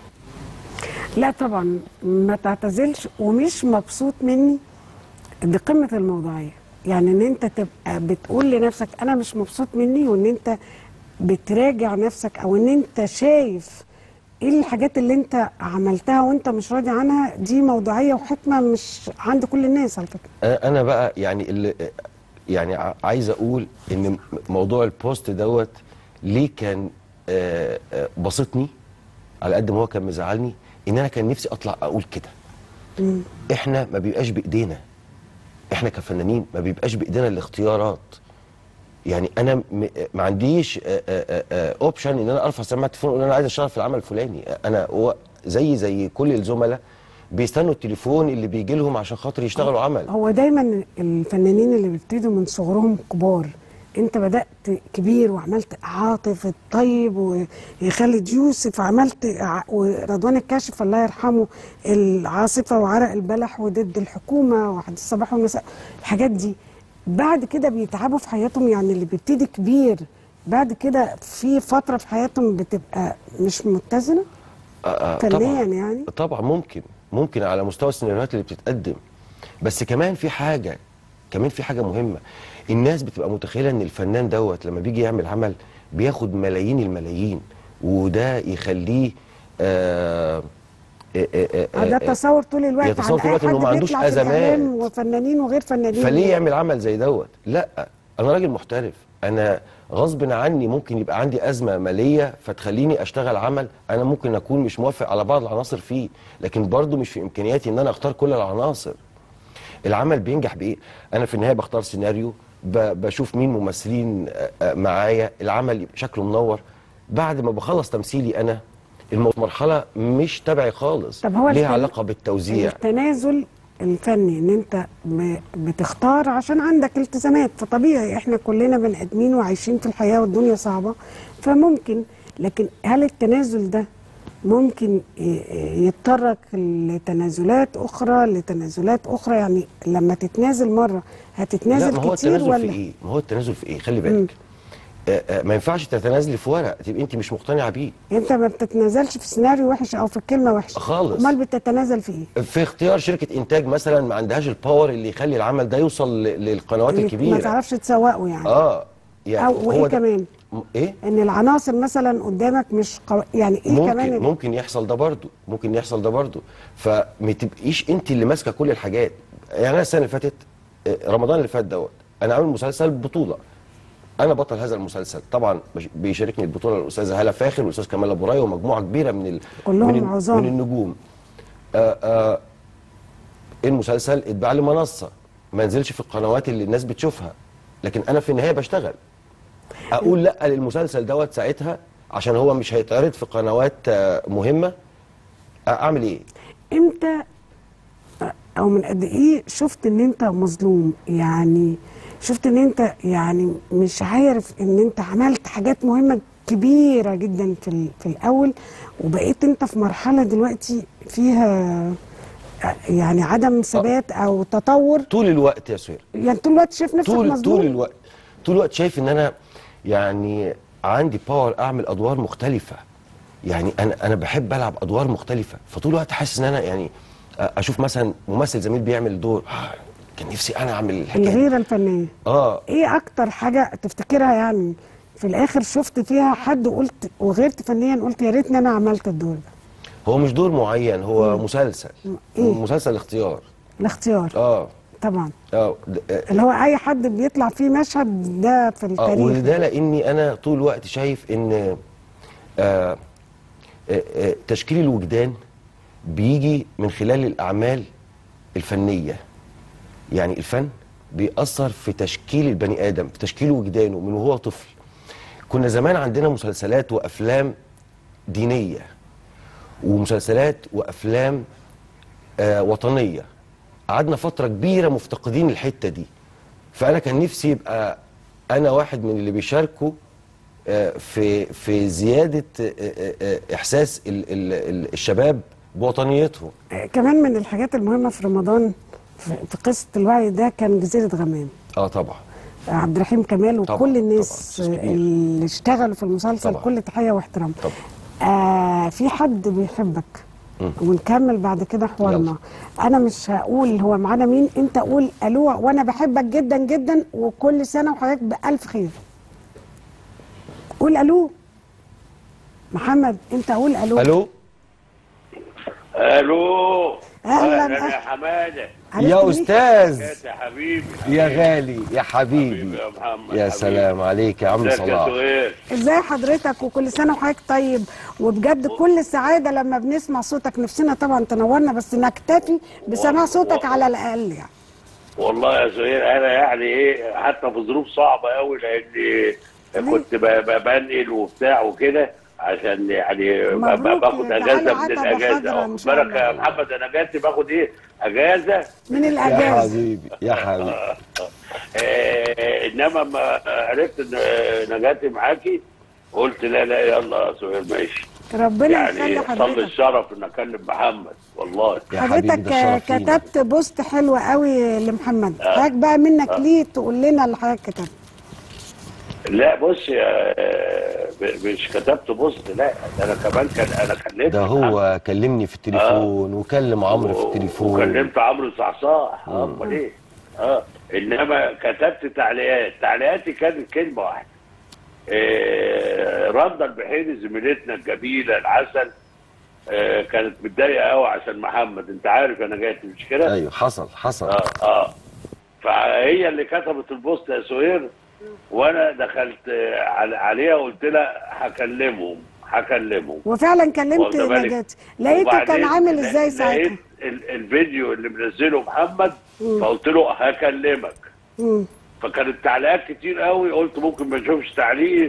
لا طبعا ما تعتزلش ومش مبسوط مني، دي قمه الموضوعيه. يعني ان انت تبقى بتقول لنفسك انا مش مبسوط مني، وان انت بتراجع نفسك، او ان انت شايف ايه الحاجات اللي انت عملتها وانت مش راضي عنها، دي موضوعيه وحكمه مش عند كل الناس على فكره. انا بقى يعني اللي يعني عايز اقول ان موضوع البوست دوت ليه كان بسطني على قد ما هو كان مزعلني، ان انا كان نفسي اطلع اقول كده. مم. احنا ما بيبقاش بايدينا، احنا كفنانين ما بيبقاش بايدينا الاختيارات. يعني انا ما عنديش اوبشن ان انا ارفع سماعه التليفون واقول انا عايز اشتغل في العمل الفلاني. انا هو زي زي كل الزملاء بيستنوا التليفون اللي بيجي لهم عشان خاطر يشتغلوا عمل. هو دايما الفنانين اللي بيبتدوا من صغرهم كبار، انت بدات كبير وعملت عاطف الطيب وخالد يوسف، عملت ورضوان الكاشف الله يرحمه العاصفه وعرق البلح وضد الحكومه وحد الصباح والمساء، الحاجات دي بعد كده بيتعبوا في حياتهم. يعني اللي بيبتدي كبير بعد كده في فتره في حياتهم بتبقى مش متزنه فنيا. يعني طبعا ممكن ممكن على مستوى السيناريوهات اللي بتتقدم، بس كمان في حاجه كمان في حاجه مهمه. الناس بتبقى متخيله ان الفنان دوت لما بيجي يعمل عمل بياخد ملايين الملايين، وده يخليه آه ده تصور طول الوقت. يتصور طول الوقت انه ما عندوش ازمات وفنانين وغير فنانين. فليه يعمل عمل زي دوت؟ لا، انا راجل محترف، انا غصب عني ممكن يبقى عندي ازمه ماليه فتخليني اشتغل عمل انا ممكن اكون مش موافق على بعض العناصر فيه، لكن برضو مش في امكانياتي ان انا اختار كل العناصر. العمل بينجح بايه؟ انا في النهايه بختار سيناريو، بشوف مين ممثلين معايا، العمل شكله منور. بعد ما بخلص تمثيلي انا المرحله مش تبعي خالص، طب هو ليها التن- علاقه بالتوزيع. التنازل الفني ان انت ب- بتختار عشان عندك التزامات، فطبيعي احنا كلنا بني ادمين وعايشين في الحياه والدنيا صعبه، فممكن. لكن هل التنازل ده ممكن ي- يضطرك لتنازلات اخرى لتنازلات اخرى؟ يعني لما تتنازل مره لا، هتتنازل ما هو كتير التنازل ولا؟ في ايه؟ ما هو التنازل في ايه؟ خلي بالك. آه آه ما ينفعش تتنازلي في ورق تبقي انت مش مقتنعه بيه انت ما بتتنازلش في سيناريو وحش او في كلمه وحشه خالص. امال بتتنازل في ايه؟ في اختيار شركه انتاج مثلا ما عندهاش الباور اللي يخلي العمل ده يوصل ل- للقنوات اللي الكبيره. ما تعرفش تسوقه يعني. اه يعني او وايه هو ده. كمان؟ م- ايه؟ ان العناصر مثلا قدامك مش قو... يعني ايه ممكن كمان ال- ممكن يحصل ده برضو، ممكن يحصل ده برضو، فما تبقيش انت اللي ماسكه كل الحاجات. يعني انا السنه اللي فاتت، آه، رمضان اللي فات دوت انا عامل مسلسل بطوله، انا بطل هذا المسلسل، طبعا بش- بيشاركني البطوله الاستاذه هاله فاخر والاستاذ كمال ابو راي ومجموعه كبيره من ال... كلهم من, ال... عظام. من النجوم. آآ آآ المسلسل اتباع لمنصه، ما نزلش في القنوات اللي الناس بتشوفها، لكن انا في النهايه بشتغل. اقول لا للمسلسل دوت ساعتها عشان هو مش هيتعرض في قنوات آه، مهمه، اعمل ايه؟ امتى او من قد ايه شفت ان انت مظلوم؟ يعني شفت ان انت يعني مش عارف ان انت عملت حاجات مهمه كبيره جدا في ال- في الاول، وبقيت انت في مرحله دلوقتي فيها يعني عدم ثبات او تطور؟ طول الوقت يا سهير، يعني طول الوقت شايف نفسك طول مظلوم؟ طول الوقت طول الوقت شايف ان انا يعني عندي باور اعمل ادوار مختلفه. يعني انا انا بحب العب ادوار مختلفه، فطول الوقت حاسس ان انا يعني اشوف مثلا ممثل زميل بيعمل دور، آه كان نفسي انا اعمل الحكايه دي. الغيره الفنيه. اه ايه اكتر حاجه تفتكرها يعني في الاخر شفت فيها حد وقلت وغيرت فنيا قلت يا ريتني انا عملت الدور ده؟ هو مش دور معين، هو مسلسل. إيه؟ مسلسل اختيار. الاختيار. اه طبعا. اه د- آه، اللي هو اي حد بيطلع فيه مشهد ده في اه التاريخ. وده لاني انا طول الوقت شايف ان آه آه آه تشكيل الوجدان بيجي من خلال الاعمال الفنيه. يعني الفن بيأثر في تشكيل البني ادم، في تشكيل وجدانه من وهو طفل. كنا زمان عندنا مسلسلات وافلام دينيه ومسلسلات وافلام آه وطنيه، قعدنا فتره كبيره مفتقدين الحته دي. فانا كان نفسي يبقى انا واحد من اللي بيشاركوا آه في في زياده آه آه آه احساس ال ال ال الشباب بوطنيتهم. آه، كمان من الحاجات المهمه في رمضان في في قصه الوعي ده كان جزيره غمام. اه طبعا. آه، عبد الرحيم كمال طبعاً، وكل الناس طبعاً، آه، كبير. اللي اشتغلوا في المسلسل طبعاً. كل تحيه واحترام. طبعا. آه في حد بيحبك مم. ونكمل بعد كده حوارنا. يلا. انا مش هقول هو معانا مين، انت قول الو وانا بحبك جدا جدا وكل سنه وحضرتك بالف خير. قول الو محمد، انت قول الو. الو. الو. أهلاً، اهلا أهلاً. يا حماده. عرفت يا مين؟ استاذ يا حبيبي يا حبيبي. غالي يا حبيبي حبيبي يا محمد يا حبيبي. سلام عليك يا عم ازيك يا صلاح. سهير؟ ازاي حضرتك وكل سنه وحضرتك طيب، وبجد كل السعاده لما بنسمع صوتك. نفسنا طبعا تنورنا بس نكتفي بسماع صوتك على الاقل يعني. والله يا سهير انا يعني ايه حتى في ظروف صعبه قوي لاني كنت ب- ب- بنقل وبتاع وكده عشان يعني ب- ب- مبروك، باخد تعالى اجازه من عتبة الاجازه. خضرا إن واخد شاء بالك يا الله. محمد انا اجازتي باخد ايه؟ اجازه من يا الاجازه. حبيبي يا حبيبي. آه، انما ما عرفت ان نجاتي معاكي قلت لا لا يلا يا سهير ماشي. ربنا يخلي يعني صل حضرتك. الشرف ان اكلم محمد والله. يا حبيبي حضرتك ده الشرف لينا. كتبت بوست حلو قوي لمحمد، حضرتك بقى منك ليه تقول لنا اللي حضرتك كتبت؟ لا بص يا ب- مش كتبت بوست، لا ده انا كمان كان انا كلمت ده هو كلمني في التليفون وكلم عمرو في و- التليفون. وكلمت عمرو صعصاح. امال ايه؟ اه انما كتبت تعليقات، تعليقاتي كانت كلمه واحده. إيه رندا البحيري زميلتنا الجميله العسل آه كانت متضايقه قوي عشان محمد، انت عارف انا جات مش كده؟ ايوه حصل حصل. اه اه فهي اللي كتبت البوست يا سهير، وانا دخلت آه، على- عليها وقلت لها هكلمهم هكلمهم. وفعلا كلمت واخدة بالك؟ نجاتي، لقيته كان وبعدين عامل ازاي ساعتها؟ لقيت ال- الفيديو اللي منزله محمد فقلت له هكلمك. مم. فكانت تعليقات كتير قوي، قلت ممكن ما اشوفش تعليقي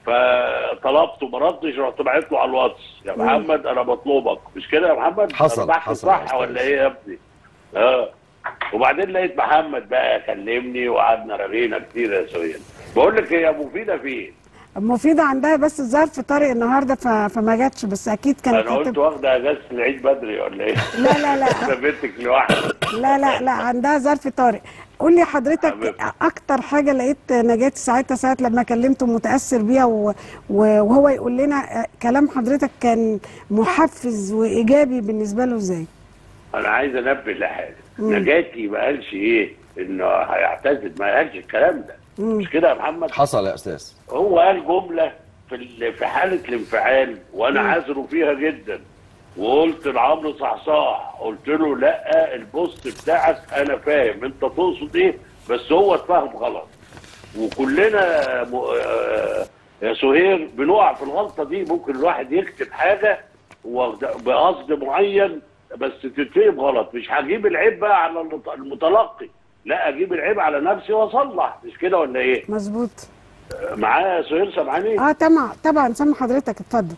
فطلبته ما ردش، رحت باعت له على الواتس يا محمد انا بطلبك، مش كده يا محمد؟ حصل حصل صح ولا ايه يا ابني؟ اه وبعدين لقيت محمد بقى كلمني وقعدنا رغينا كتير يا سوية. بقول لك هي مفيده فين؟ مفيدة عندها بس ظرف طارئ النهارده ف... فما جاتش، بس اكيد كانت انا قلت واخده اجازه العيد بدري ولا ايه؟ لا لا لا سابتك لوحدك. لا لا لا عندها ظرف طارئ. قول لي حضرتك حبيبي. اكتر حاجه لقيت نجاة ساعتها ساعه لما كلمته متاثر بيها و... و... وهو يقول لنا كلام حضرتك كان محفز وايجابي بالنسبه له ازاي؟ انا عايز انبه لحاجه، نجاتي ما قالش ايه انه هيعتزل، ما قالش الكلام ده. مم. مش كده يا محمد؟ حصل يا استاذ. هو قال جمله في ال- في حاله الانفعال وانا عاذره فيها جدا، وقلت لعمرو صحصاح قلت له لا البوست بتاعك انا فاهم انت تقصد ايه، بس هو اتفهم غلط. وكلنا م... آه يا سهير بنقع في الغلطه دي، ممكن الواحد يكتب حاجه وغد- بقصد معين بس تتفهم غلط. مش هجيب العيب بقى على المتلقي، لا اجيب العيب على نفسي واصلح، مش كده ولا ايه؟ مظبوط. معايا يا سهير سامعاني؟ اه طبعا طبعا سامع حضرتك، اتفضل.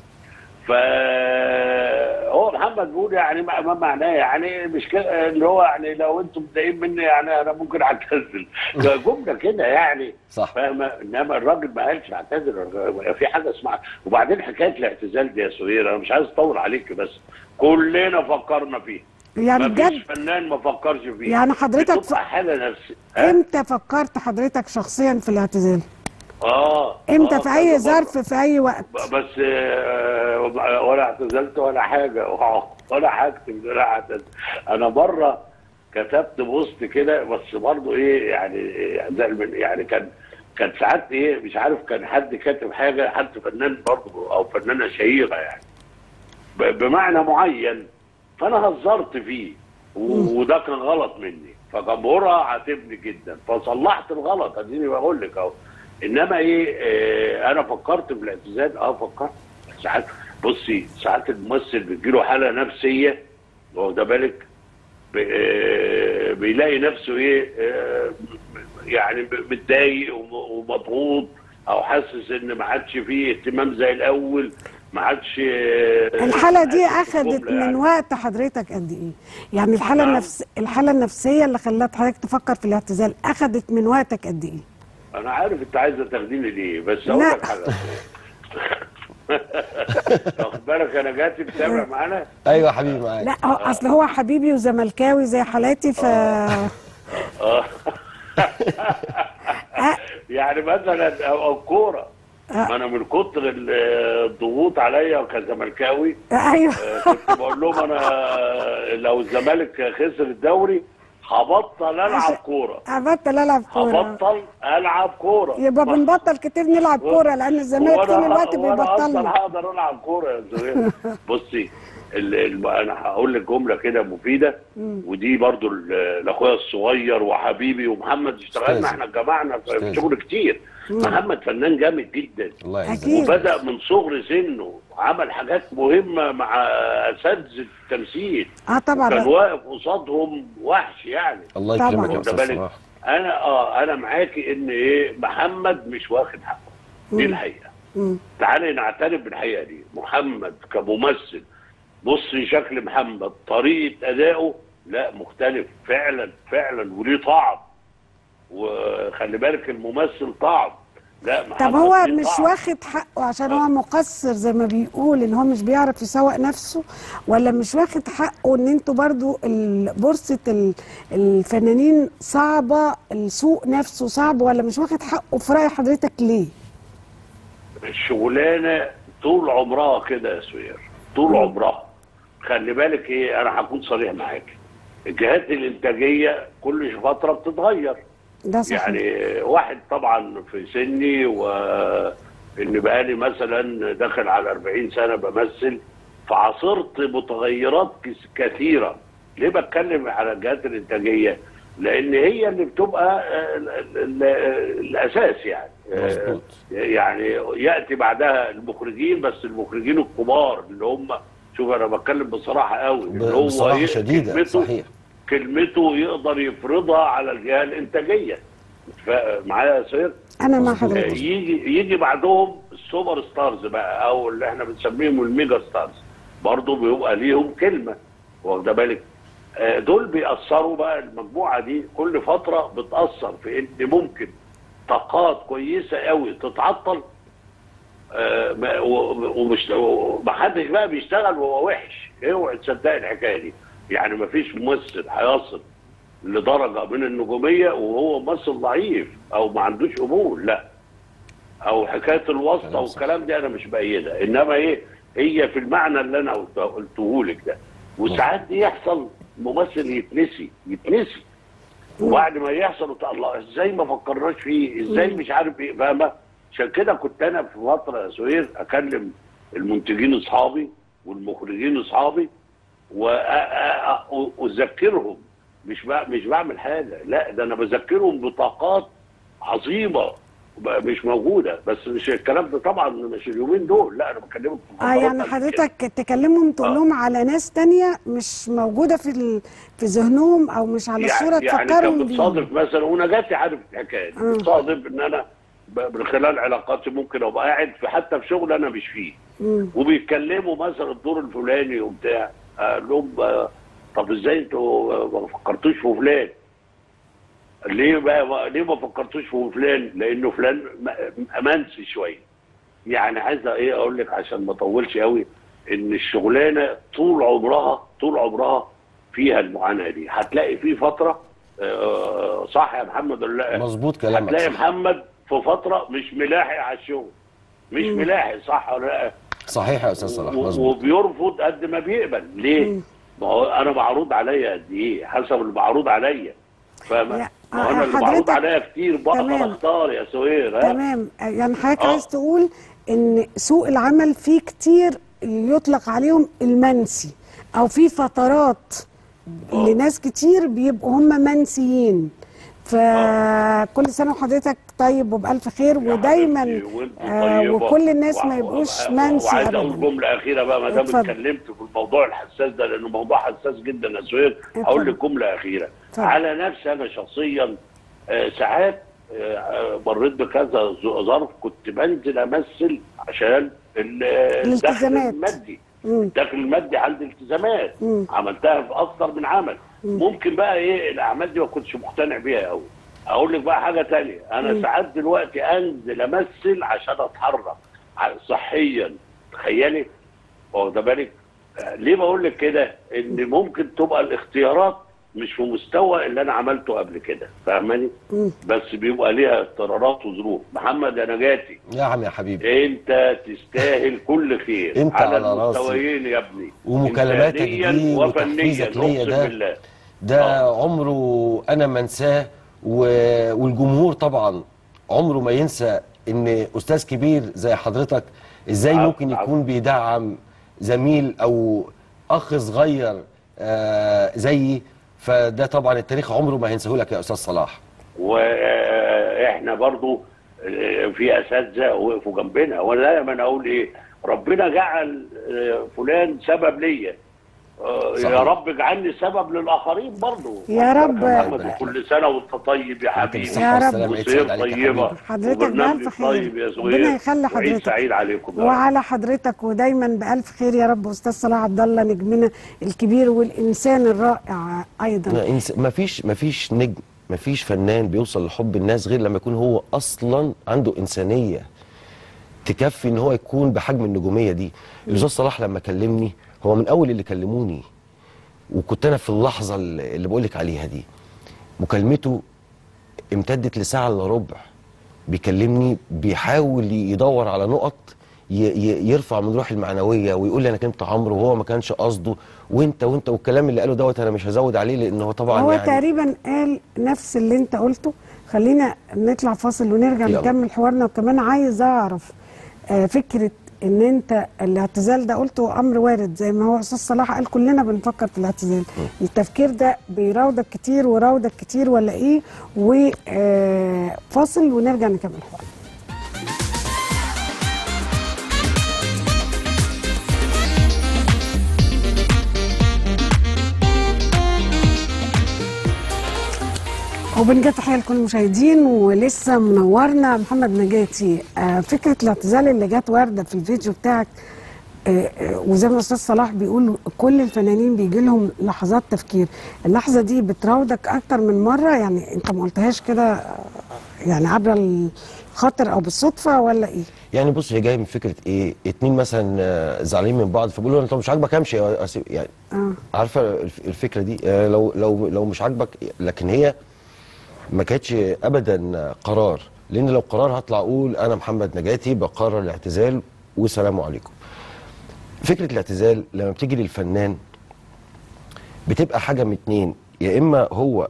فهو محمد بيقول يعني ما ما معناه يعني مش كده اللي هو يعني لو انتم متضايقين مني يعني انا ممكن اعتزل، جمله كده يعني صح. فاهمه؟ انما الراجل ما قالش اعتذر، في حاجه اسمها. وبعدين حكايه الاعتزال دي يا سهير انا مش عايز اطول عليك، بس كلنا فكرنا فيه، يعني مفيش بجد فنان ما فكرش فيه. يعني حضرتك بتبقى حاجه نفسي. ها؟ امتى فكرت حضرتك شخصيا في الاعتزال؟ اه امتى آه، في اي كذا ظرف مرة. في اي وقت؟ بس آه، ولا اعتزلت ولا حاجه ولا هكتب ولا اعتزل. انا مره كتبت بوست كده بس برضه ايه يعني يعني كان كان ساعات ايه مش عارف، كان حد كاتب حاجه، حد فنان برضه او فنانه شهيره يعني ب- بمعنى معين، فانا هزرت فيه و- وده كان غلط مني، فجمهورها عاتبني جدا فصلحت الغلط. اديني بقول لك اهو. انما ايه آه انا فكرت في الاعتزال، اه فكرت ساعات. بصي ساعات الممثل بتجيله حاله نفسيه واخده بالك، ب- آه بيلاقي نفسه ايه آه يعني متضايق وم- ومضغوط، او حاسس ان ما عادش فيه اهتمام زي الاول، ما عادش آه الحالة دي آسف في أخدت الجملة من يعني. وقت حضرتك قد إيه؟ يعني الحالة نعم. النفس الحالة النفسية اللي خلت حضرتك تفكر في الاعتزال أخدت من وقتك قد إيه؟ انا عارف انت عايزه تاخديني ليه، بس لا. اقول لك حاجه. واخد بالك انا جاتي بتابع معانا؟ ايوه حبيبي معاك. لا هو أصل هو حبيبي وزملكاوي زي حالاتي ف اه يعني مثلا او أو الكوره، ما انا من كتر الضغوط عليا كزملكاوي أيوه آه، كنت بقول لهم انا لو الزمالك خسر الدوري هبطل العب كوره، هبطل ألعب كورة. هبطل العب كوره. يبقى بنبطل كتير نلعب كورة لأن الزمالك طول الوقت وانا اصلا بيبطلنا. هقدر العب كوره يا زهير. بصي ال ال انا هقول لك جمله كده مفيده، ودي برضو ل- لاخويا الصغير وحبيبي ومحمد، اشتغلنا أستاذ. احنا اتجمعنا في أستاذ. شغل كتير. محمد فنان جامد جدا، الله يعزك. أكيد. وبدأ من صغر سنه وعمل حاجات مهمه مع اساتذه التمثيل، اه طبعا. كان واقف قصادهم وحش يعني. الله طبعاً. يكرمك يا واخد استاذ بالك؟ صلاح. انا اه انا معاكي ان ايه محمد مش واخد حقه، دي الحقيقه. مم. تعالي نعترف بالحقيقه دي. محمد كممثل، بصي شكل محمد، طريقه ادائه لا مختلف فعلا فعلا، وليه طعم. وخلي بالك الممثل طعم. لا محمد طب هو ليه مش طعم. واخد حقه عشان هو مقصر زي ما بيقول ان هو مش بيعرف يسوق نفسه، ولا مش واخد حقه ان انتوا برضو ال- بورصة ال- الفنانين صعبة، السوق نفسه صعب، ولا مش واخد حقه في رأي حضرتك ليه؟ الشغلانه طول عمرها كده يا سوير، طول عمرها. خلي بالك ايه، انا هكون صريح معاك، الجهات الانتاجيه كل فتره بتتغير. ده صحيح. يعني واحد طبعا في سني وان بقالي مثلا داخل على أربعين سنه بمثل، فعاصرت متغيرات كس- كثيره. ليه بتكلم على الجهات الانتاجيه؟ لان هي اللي بتبقى آه، ال- ال- ال- الاساس يعني. آه، مظبوط. يعني ياتي بعدها المخرجين، بس المخرجين الكبار اللي هم، شوف انا بتكلم بصراحه قوي، اللي هو بصراحه ي- شديده. كلمته صحيح. كلمته يقدر يفرضها على الجهه الانتاجيه. ف- معايا يا سير؟ انا مع حضرتك. يجي يجي بعدهم السوبر ستارز بقى، او اللي احنا بنسميهم الميجا ستارز، برضه بيبقى ليهم كلمه، واخده بالك؟ دول بيأثروا بقى، المجموعه دي كل فتره بتأثر في ان ممكن طاقات كويسه قوي تتعطل، ومش محدش بقى بيشتغل وهو وحش. اوعي تصدقي الحكايه دي، يعني مفيش ممثل هيصل لدرجه من النجوميه وهو ممثل ضعيف او ما عندوش قبول، لا. او حكايه الواسطه والكلام ده انا مش بايدها، انما ايه، هي في المعنى اللي انا قلته لك ده. وساعات دي يحصل ممثل يتنسي يتنسي وبعد ما يحصل الله ازاي ما فكرناش فيه، ازاي مش عارف ايه، فاهمه؟ عشان كده كنت انا في فتره يا سهير اكلم المنتجين اصحابي والمخرجين اصحابي واذكرهم، مش مش بعمل حاجه، لا ده انا بذكرهم بطاقات عظيمه مش موجوده، بس مش الكلام ده طبعا مش اليومين دول، لا انا بكلمك في اه يعني حضرتك تكلمهم تقول لهم آه. على ناس تانية مش موجوده في ال... في ذهنهم او مش على الصوره يعني تفكرهم يعني كان بتصادف مثلا، ونجاتي عارف الحكايه دي، بتصادف ان انا من خلال علاقاتي ممكن ابقى قاعد في حتى في شغل انا مش فيه، مم. وبيتكلموا مثلا الدور الفلاني وبتاع، اقول لهم طب ازاي انتوا ما فكرتوش في فلان؟ ليه بقى ليه ما فكرتوش في فلان؟ لانه فلان منسي شويه. يعني عايز ايه اقول لك عشان ما اطولش قوي، ان الشغلانه طول عمرها طول عمرها فيها المعاناه دي. هتلاقي في فتره آه صح يا محمد ولا لا؟ مظبوط كلامك. هتلاقي محمد في فتره مش ملاحق على الشغل، مش مم. ملاحق، صح ولا لا؟ صحيح يا استاذ صلاح، مظبوط. وبيرفض قد ما بيقبل. ليه؟ ما هو انا معروض عليا قد ايه؟ حسب المعروض عليا، فاهمه؟ ما انا اللي معروض عليا كتير بقدر اختار يا سهير. تمام، يعني حضرتك آه. عايز تقول ان سوق العمل فيه كتير يطلق عليهم المنسي، او في فترات آه. لناس كتير بيبقوا هم منسيين. فكل سنه وحضرتك طيب وبألف خير، ودايما آه وكل الناس ما يبقوش منسي. وعايز اقول جمله اخيره بقى ما دام اتكلمت في الموضوع الحساس ده، لانه موضوع حساس جدا يا سهير. هقول لك جمله اخيره اتفضل. على نفسي انا شخصيا آه ساعات آه مريت بكذا ظرف، كنت بنزل امثل عشان الدخل المادي. الدخل المادي عندي التزامات مم. عملتها في اكثر من عمل. مم. ممكن بقى ايه الاعمال دي ما كنتش مقتنع بيها قوي. اقول لك بقى حاجه ثانيه، انا مم. ساعات دلوقتي انزل امثل عشان اتحرك صحيا، تخيلي واخده بالك؟ ليه بقول لك كده؟ ان ممكن تبقى الاختيارات مش في مستوى اللي انا عملته قبل كده، فاهماني؟ بس بيبقى ليها اضطرارات وظروف. محمد يا نجاتي يا عم يا حبيبي، انت تستاهل كل خير انت على, على المستويين يا ابني، ومكالماتك دي وتحفيزك ليا ده ده آه. عمره انا ما انساه، والجمهور طبعا عمره ما ينسى ان استاذ كبير زي حضرتك ازاي عب ممكن يكون عب. بيدعم زميل او اخ صغير آه زيي. فده طبعا التاريخ عمره ما هينساه لك يا استاذ صلاح. واحنا برضو في اساتذه وقفوا جنبنا، وانا دايما اقول ايه، ربنا جعل فلان سبب ليا، يا رب اجعلني سبب للاخرين برضو يا رب. كل سنه وانت طيب يا حبيبي، يا رب وصيام طيبه حضرتك بألف خير، طيب يا زهير، ربنا يخلي حضرتك سعيد عليكم وعلى حضرتك، ودايما بألف خير يا رب. استاذ صلاح عبد الله نجمنا الكبير والانسان الرائع ايضا. ما فيش ما فيش نجم، ما فيش فنان بيوصل لحب الناس غير لما يكون هو اصلا عنده انسانيه تكفي ان هو يكون بحجم النجوميه دي. الاستاذ صلاح لما كلمني هو من اول اللي كلموني، وكنت انا في اللحظه اللي بقول لك عليها دي، مكالمته امتدت لساعه الا ربع، بيكلمني بيحاول يدور على نقط يرفع من روحي المعنويه، ويقول لي انا كنت عمرو وهو ما كانش قصده، وانت وانت والكلام اللي قاله دوت انا مش هزود عليه لان هو طبعا هو يعني تقريبا قال نفس اللي انت قلته. خلينا نطلع فاصل ونرجع نكمل حوارنا. وكمان عايز اعرف آه فكره ان انت الاعتزال ده قلته امر وارد زي ما هو استاذ صلاح قال، كلنا بنفكر في الاعتزال. م. التفكير ده بيراودك كتير وراودك كتير ولا ايه؟ وفاصل ونرجع نكمل حوارنا. وبنجد تحيه لكل المشاهدين، ولسه منورنا محمد نجاتي. آه فكره الاعتزال اللي جت وارده في الفيديو بتاعك، آه آه وزي ما الاستاذ صلاح بيقول كل الفنانين بيجي لهم لحظات تفكير، اللحظه دي بتراودك اكتر من مره؟ يعني انت ما قلتهاش كده يعني عبر الخاطر او بالصدفه ولا ايه؟ يعني بص، هي جايه من فكره ايه؟ اتنين مثلا زعلانين من بعض فبيقولوا انت مش عاجبك امشي يعني. آه. عارفه الفكره دي؟ لو لو لو مش عاجبك، لكن هي ما كانتش ابدا قرار، لان لو قرار هطلع اقول انا محمد نجاتي بقرر الاعتزال والسلام عليكم. فكره الاعتزال لما بتيجي للفنان بتبقى حاجه من اتنين، يا اما هو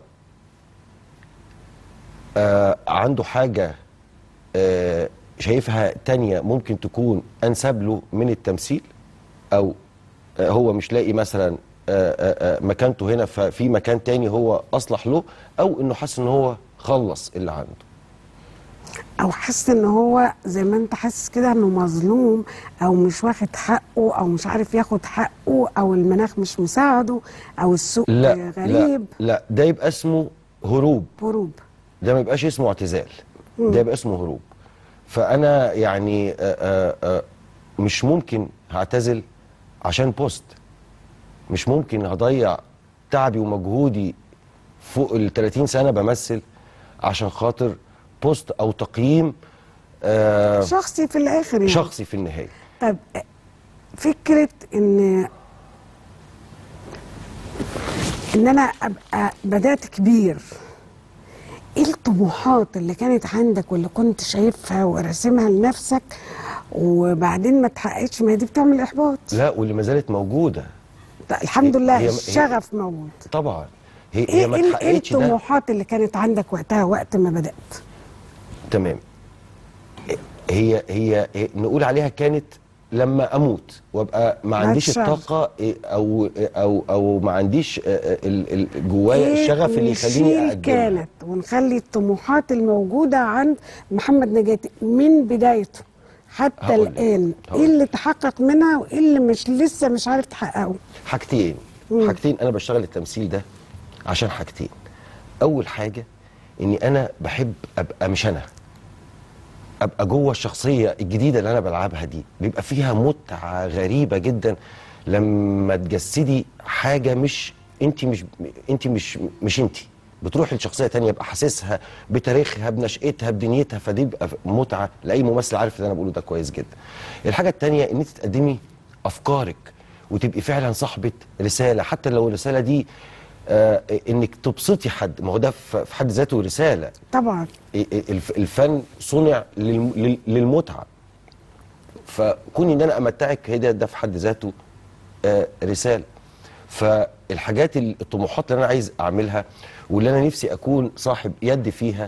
آه عنده حاجه آه شايفها تانية ممكن تكون انسب له من التمثيل، او آه هو مش لاقي مثلا آه آه مكانته هنا ففي مكان تاني هو اصلح له، او انه حاسس ان هو خلص اللي عنده، او حاسس ان هو زي ما انت حاسس كده انه مظلوم، او مش واخد حقه، او مش عارف ياخد حقه، او المناخ مش مساعده، او السوق لا غريب. لا لا ده يبقى اسمه هروب. هروب ده ما يبقاش اسمه اعتزال، ده يبقى اسمه هروب. فانا يعني آآ آآ مش ممكن هعتزل عشان بوست، مش ممكن هضيع تعبي ومجهودي فوق ال ثلاثين سنه بمثل عشان خاطر بوست او تقييم شخصي في الاخر يعني. شخصي في النهايه. طيب فكره ان ان انا ابقى بدات كبير، ايه الطموحات اللي كانت عندك واللي كنت شايفها وراسمها لنفسك وبعدين ما اتحققتش؟ ما هي دي بتعمل احباط. لا، واللي ما زالت موجوده. الحمد لله هي الشغف هي موجود طبعا. هي ايه هي ما اتحققتش. ايه الطموحات اللي كانت عندك وقتها وقت ما بدات؟ تمام. هي هي, هي نقول عليها كانت لما اموت وابقى ما عنديش الطاقه او او او ما عنديش جوايا إيه الشغف اللي يخليني اقدمها. كانت ونخلي الطموحات الموجوده عند محمد نجاتي من بدايته حتى الان، ايه اللي تحقق منها وايه اللي مش لسه مش عارف تحققه؟ حاجتين مم. حاجتين. انا بشتغل التمثيل ده عشان حاجتين. اول حاجه اني انا بحب ابقى مش انا، ابقى جوه الشخصيه الجديده اللي انا بلعبها دي. بيبقى فيها متعه غريبه جدا لما تجسدي حاجه مش انت، مش انت مش مش انت، بتروحي لشخصيه تانية ابقى حاسسها بتاريخها بنشأتها بدنيتها، فدي بقى متعه لاي ممثل عارف اللي انا بقوله ده كويس جدا. الحاجه الثانيه ان انت تقدمي افكارك وتبقي فعلا صاحبه رساله، حتى لو الرساله دي آه انك تبسطي حد، ما هو ده في حد ذاته رساله. طبعا الفن صنع للمتعه، فكوني ان انا امتعك هي ده, ده في حد ذاته آه رساله. فالحاجات الطموحات اللي انا عايز اعملها واللي انا نفسي اكون صاحب يد فيها،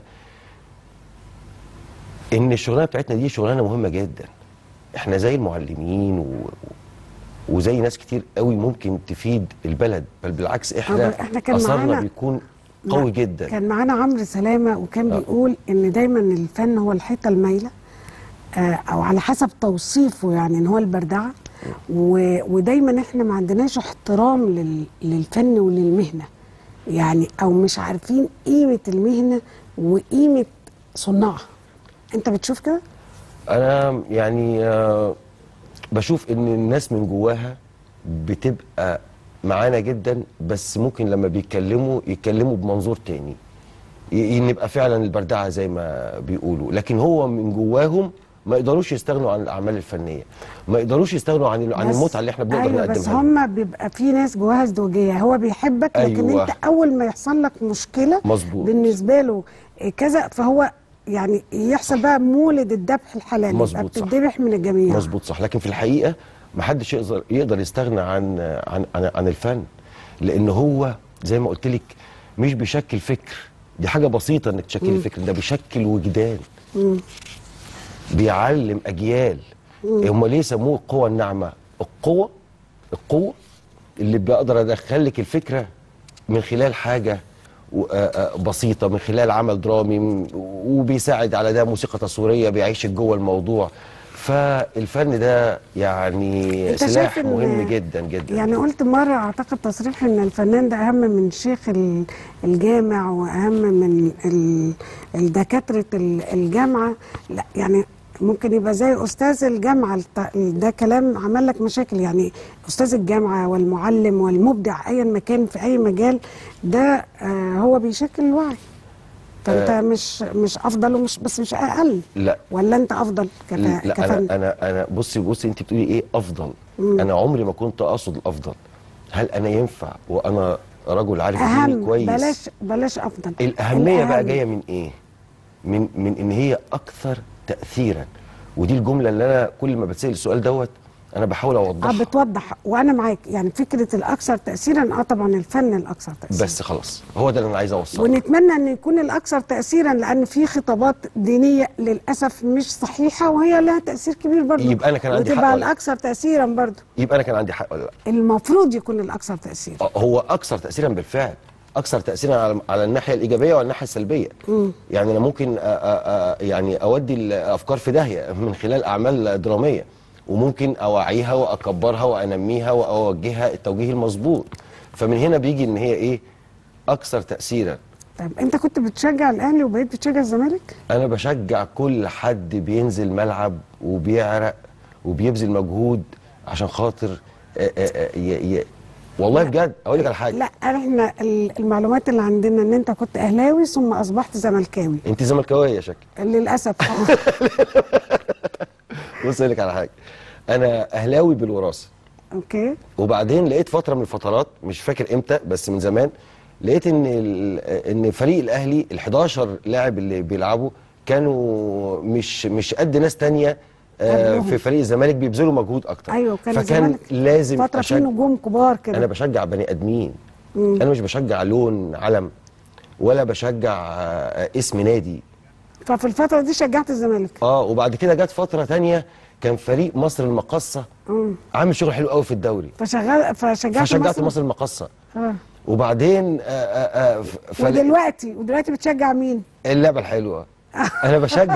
ان الشغلانه بتاعتنا دي شغلانه مهمه جدا. احنا زي المعلمين و وزي ناس كتير قوي ممكن تفيد البلد، بل بالعكس احنا, احنا كان اثرنا بيكون قوي جدا. كان معانا عمرو سلامه وكان آه. بيقول ان دايما الفن هو الحيطه المايله، آه او على حسب توصيفه يعني ان هو البردعه، ودايما احنا ما عندناش احترام لل للفن وللمهنه يعني، او مش عارفين قيمه المهنه وقيمه صناعها. انت بتشوف كده؟ انا يعني آه بشوف ان الناس من جواها بتبقى معانا جدا، بس ممكن لما بيتكلموا يتكلموا بمنظور تاني، نبقى فعلا البردعه زي ما بيقولوا، لكن هو من جواهم ما يقدروش يستغنوا عن الاعمال الفنيه، ما يقدروش يستغنوا عن عن المتعه اللي احنا بنقدر أيوة نقدمها. بس هم بيبقى في ناس جواها ازدواجيه، هو بيحبك لكن أيوة. انت اول ما يحصل لك مشكله مظبوط بالنسبه له كذا، فهو يعني يحصل بقى مولد الذبح الحلال، مظبوط يبقى بتذبح من الجميع. مظبوط صح. لكن في الحقيقه ما حدش يقدر يقدر يستغنى عن عن عن, عن الفن، لان هو زي ما قلت لك مش بيشكل فكر، دي حاجه بسيطه انك تشكلي فكر، ده بيشكل وجدان، مم. بيعلم اجيال. هم ليه سموه القوه الناعمه؟ القوه القوه اللي بقدر ادخل لك الفكره من خلال حاجه بسيطه، من خلال عمل درامي، وبيساعد على ده موسيقى تصويريه بيعيشك جوه الموضوع. فالفن ده يعني أنت سلاح شايف إن- مهم جدا جدا. يعني قلت مرة أعتقد تصريح إن الفنان ده أهم من شيخ ال- الجامع وأهم من ال- الدكاترة ال- الجامعة. لا يعني ممكن يبقى زي أستاذ الجامعة، الت- ده كلام عمل لك مشاكل. يعني أستاذ الجامعة والمعلم والمبدع أيا ما كان في أي مجال ده آه هو بيشكل الوعي. فأنت آه. مش مش أفضل ومش بس مش أقل، لا ولا أنت أفضل كف- لا كفن؟ انا انا انا بصي بصي انت بتقولي ايه افضل؟ مم. انا عمري ما كنت اقصد الافضل. هل انا ينفع وانا رجل عارف ديني أهم، كويس؟ بلاش بلاش أفضل. الاهميه بقى الأهم. جايه من ايه؟ من من ان هي اكثر تاثيرا. ودي الجمله اللي انا كل ما بتسال السؤال دوت انا بحاول اه اوضحها. بتوضح وانا معاك. يعني فكره الاكثر تاثيرا، اه طبعا الفن الاكثر تاثيرا، بس خلاص هو ده اللي انا عايز اوصله. ونتمنى ان يكون الاكثر تاثيرا، لان في خطابات دينيه للاسف مش صحيحه وهي لها تاثير كبير برضه، يبقى أنا كان عندي حق وتبقى ولا لا؟ الاكثر تاثيرا برضه. يبقى انا كان عندي حق ولا لا؟ المفروض يكون الاكثر تاثيرا. آه، هو اكثر تاثيرا بالفعل، اكثر تاثيرا على على الناحيه الايجابيه وعلى الناحيه السلبيه. مم. يعني انا ممكن أ أ أ يعني اودي الافكار في داهيه من خلال اعمال دراميه، وممكن اوعيها واكبرها وانميها واوجهها التوجيه المظبوط. فمن هنا بيجي ان هي ايه؟ اكثر تاثيرا. طيب انت كنت بتشجع الاهلي وبقيت بتشجع الزمالك؟ انا بشجع كل حد بينزل ملعب وبيعرق وبيبذل مجهود عشان خاطر آآ آآ ي ي والله بجد اقول لك على حاجه. لا احنا ال- المعلومات اللي عندنا ان انت كنت اهلاوي ثم اصبحت زملكاوي انت زملكاويه يا شكل. للاسف. بص اقول لك على حاجه، انا اهلاوي بالوراثه. اوكي. وبعدين لقيت فتره من الفترات مش فاكر امتى بس من زمان، لقيت ان ال- ان فريق الاهلي ال حداشر لاعب اللي بيلعبوا كانوا مش مش قد ناس تانية آه قبلهم. في فريق الزمالك بيبذلوا مجهود اكتر. ايوه كان فكان الزمالك لازم فتره في أشج... نجوم كبار كده. انا بشجع بني ادمين. مم. انا مش بشجع لون علم ولا بشجع آه اسم نادي. ففي الفتره دي شجعت الزمالك. اه وبعد كده جت فتره تانية كان فريق مصر المقاصه مم. عامل شغل حلو قوي في الدوري، فشغال فشجعت فشجعت مصر, مصر المقاصه. آه. وبعدين آه آه آه ف- فل- ودلوقتي ودلوقتي بتشجع مين؟ اللعبه الحلوه. انا بشجع.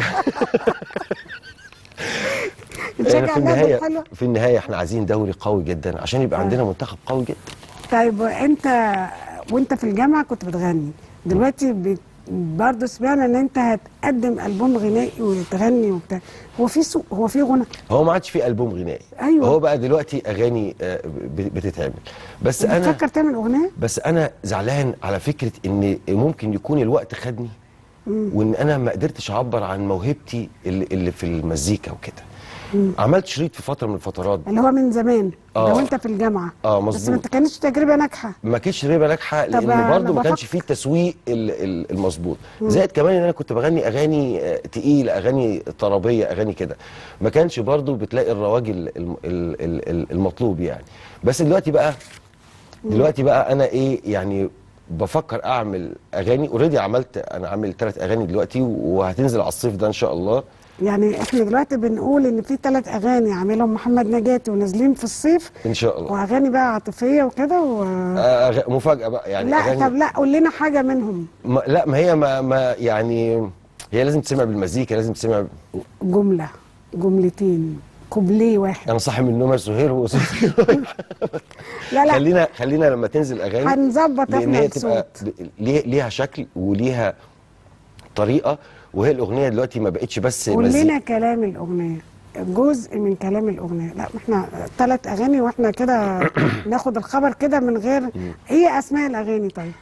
بتشجع في اللعبه النهايه الحلوه؟ في النهايه احنا عايزين دوري قوي جدا عشان يبقى آه. عندنا منتخب قوي جدا. طيب انت وانت في الجامعه كنت بتغني، دلوقتي بت... برضه سمعنا ان انت هتقدم البوم غنائي وتغني وبتاع. هو في سوق، هو في غنى؟ هو ما عادش في البوم غنائي. أيوة. هو بقى دلوقتي اغاني آه، ب- بتتعمل. بس انا بتفكر تعمل اغنيه؟ بس انا زعلان على فكره ان ممكن يكون الوقت خدني وان انا ما قدرتش اعبر عن موهبتي اللي, اللي في المزيكا وكده. عملت شريط في فتره من الفترات اللي هو من زمان آه. لو انت في الجامعه. اه بس ما مظبوط. كانتش تجربه ناجحه. ما كانتش تجربه ناجحه طب لان أنا برضه ما كانش بفكر- فيه التسويق ال- ال- المظبوط. زائد كمان ان انا كنت بغني اغاني آه، تقيله، اغاني طربيه، اغاني كده. ما كانش برضه بتلاقي الرواج ال- ال- ال- ال- ال- المطلوب يعني. بس دلوقتي بقى دلوقتي بقى انا ايه يعني بفكر اعمل اغاني. اوريدي عملت، انا عامل ثلاث اغاني دلوقتي وهتنزل على الصيف ده ان شاء الله. يعني احنا دلوقتي بنقول ان في ثلاث اغاني عاملهم محمد نجاتي ونازلين في الصيف، ان شاء الله. واغاني بقى عاطفيه وكده و... آه، أغ- مفاجاه بقى يعني. لا أغاني طب لا قول لنا حاجه منهم. ما لا ما هي ما, ما يعني هي لازم تسمع بالمزيكا، لازم تسمع. جمله، جملتين، كوبليه واحد. انا صاحي من النوم يا سهير وصوتي. لا لا خلينا خلينا لما تنزل اغاني هنظبط لان احنا هي تبقى الصوت. ب- ليه- ليها شكل وليها طريقه. وهي الاغنيه دلوقتي ما بقتش بس قول مزيكا. لنا كلام الاغنيه، جزء من كلام الاغنيه. لا احنا ثلاث اغاني واحنا كده ناخد الخبر كده من غير. ايه اسماء الاغاني طيب؟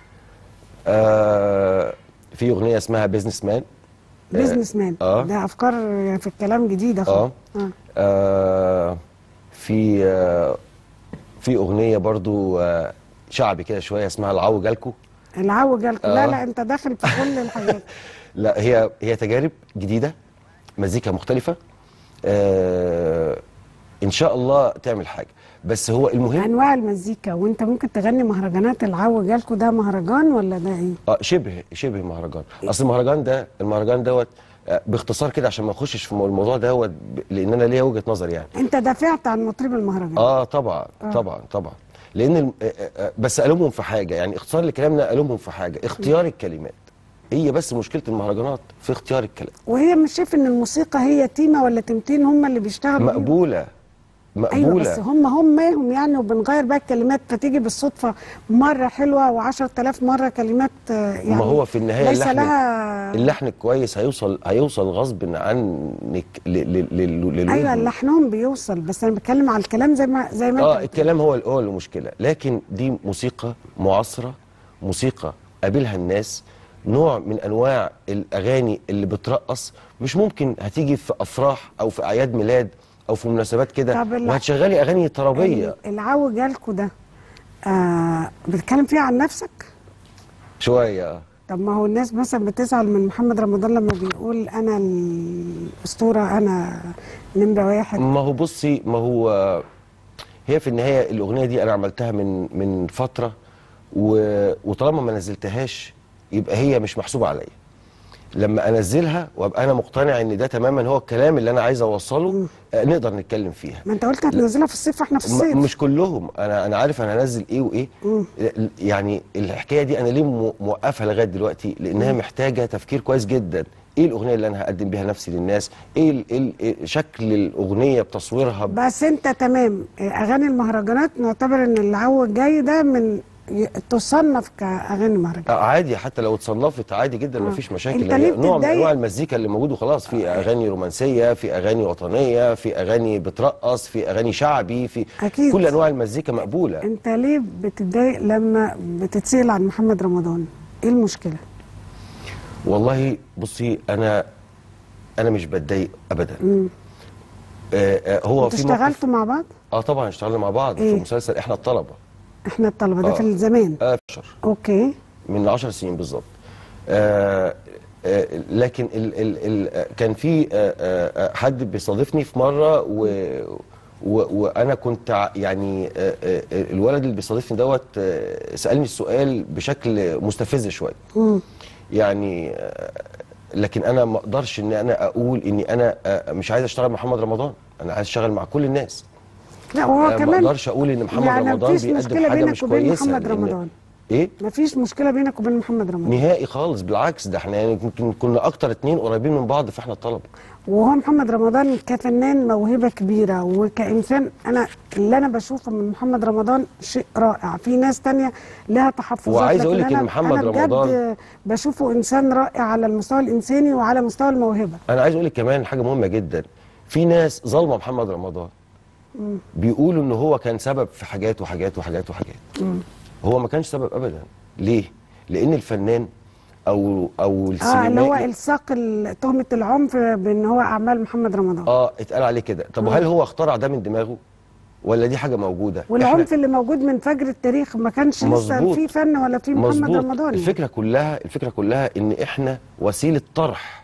آه في اغنيه اسمها بيزنس مان. بيزنس مان. آه. ده افكار في الكلام جديده اه, خالص. آه. آه في آه في اغنيه برضو آه شعبي كده شويه اسمها العو جالكو. العو جالكم. آه. لا لا انت داخل في كل الحاجات. لا هي هي تجارب جديده، مزيكا مختلفه. آه ان شاء الله تعمل حاجه. بس هو المهم انواع المزيكا، وانت ممكن تغني مهرجانات. العو جالكم ده مهرجان ولا ده ايه؟ اه شبه شبه مهرجان. اصل المهرجان ده المهرجان دوت آه، باختصار كده عشان ما نخشش في الموضوع دوت ب- لان انا ليا وجهه نظر يعني. انت دافعت عن مطرب المهرجان. اه طبعا آه. طبعا طبعا. لان الم- آه، آه، بس الومهم في حاجه يعني، اختصار لكلامنا الومهم في حاجه، اختيار الكلمات. هي بس مشكله المهرجانات في اختيار الكلام. وهي مش شايف ان الموسيقى هي تيمه ولا تيمتين هم اللي بيشتغلوا بيهم؟ مقبوله مقبوله. ايوه بس هم هم ماهم يعني، وبنغير بقى الكلمات فتيجي بالصدفه مره حلوه وعشرة آلاف مره كلمات يعني. ما هو في النهايه ليس اللحن لها اللحن الكويس هيوصل هيوصل غصب عنك للودن. ايوه لحنهم بيوصل، بس انا بتكلم على الكلام زي ما زي ما اه انت الكلام هو هو المشكله، لكن دي موسيقى معاصره، موسيقى قابلها الناس، نوع من انواع الاغاني اللي بترقص، مش ممكن هتيجي في افراح او في اعياد ميلاد او في مناسبات كده وهتشغلي اغاني طربيه. العو جالكوا ده آه بتتكلم فيها عن نفسك شويه. طب ما هو الناس مثلا بتزعل من محمد رمضان لما بيقول انا الاسطوره، انا نمره واحد. ما هو بصي، ما هو هي في النهايه الاغنيه دي انا عملتها من من فتره، وطالما ما نزلتهاش يبقى هي مش محسوبه عليا. لما انزلها وابقى انا مقتنع ان ده تماما هو الكلام اللي انا عايز اوصله آه نقدر نتكلم فيها. ما انت قلت هتنزلها في الصيف واحنا في الصيف. مش كلهم، انا انا عارف انا هنزل ايه وايه. مم. يعني الحكايه دي انا ليه موقفها لغايه دلوقتي؟ لانها مم. محتاجه تفكير كويس جدا. ايه الاغنيه اللي انا هقدم بيها نفسي للناس؟ ايه, ال إيه شكل الاغنيه بتصويرها؟ بس انت تمام. اغاني المهرجانات نعتبر ان العو الجاي ده من تصنف كاغاني مهرجانات. عادي، حتى لو اتصنفت عادي جدا، آه. مفيش مشاكل. انت ليه نوع من انواع المزيكا اللي موجود وخلاص. في اغاني رومانسيه، في اغاني وطنيه، في اغاني بترقص، في اغاني شعبي، في أكيد. كل انواع المزيكا مقبوله. انت ليه بتتضايق لما بتتسأل عن محمد رمضان؟ ايه المشكله؟ والله بصي، انا انا مش بتضايق ابدا. آه آه هو في اشتغلتوا مع بعض؟ اه طبعا اشتغلنا مع بعض. إيه؟ في مسلسل احنا الطلبه. احنا الطلبه ده آه. في الزمان. اه عشر. اوكي. من عشر سنين بالظبط. آه آه لكن ال ال ال كان في آه آه حد بيستضيفني في مره، و وانا كنت يعني آه آه الولد اللي بيستضيفني دوت آه سالني السؤال بشكل مستفز شويه. يعني آه لكن انا ما اقدرش ان انا اقول اني انا آه مش عايز اشتغل مع محمد رمضان، انا عايز اشتغل مع كل الناس. لا وهو كمان ما اقدرش اقول ان محمد يعني رمضان بيقدم حاجه مش كويسه. محمد رمضان ايه؟ مفيش مشكله بينك وبين محمد رمضان نهائي خالص، بالعكس ده احنا يعني يمكن كنا اكتر اتنين قريبين من بعض فاحنا الطلبه. وهو محمد رمضان كفنان موهبه كبيره، وكانسان انا اللي انا بشوفه من محمد رمضان شيء رائع. في ناس تانية لها تحفظات، وعايز اقول لك ان محمد أنا رمضان بجد بشوفه انسان رائع على المستوى الانساني وعلى مستوى الموهبه. انا عايز اقول لك كمان حاجه مهمه جدا، في ناس ظالمه محمد رمضان. مم. بيقولوا ان هو كان سبب في حاجات وحاجات وحاجات وحاجات. مم. هو ما كانش سبب ابدا. ليه؟ لان الفنان او او السينمائي اه اللي هو الصاق تهمه العنف بان هو اعمال محمد رمضان اه اتقال عليه كده. طب وهل هو اخترع ده من دماغه ولا دي حاجه موجوده؟ والعنف اللي موجود من فجر التاريخ ما كانش لسه في فن ولا في محمد مزبوط. رمضان. الفكره كلها الفكره كلها ان احنا وسيله طرح.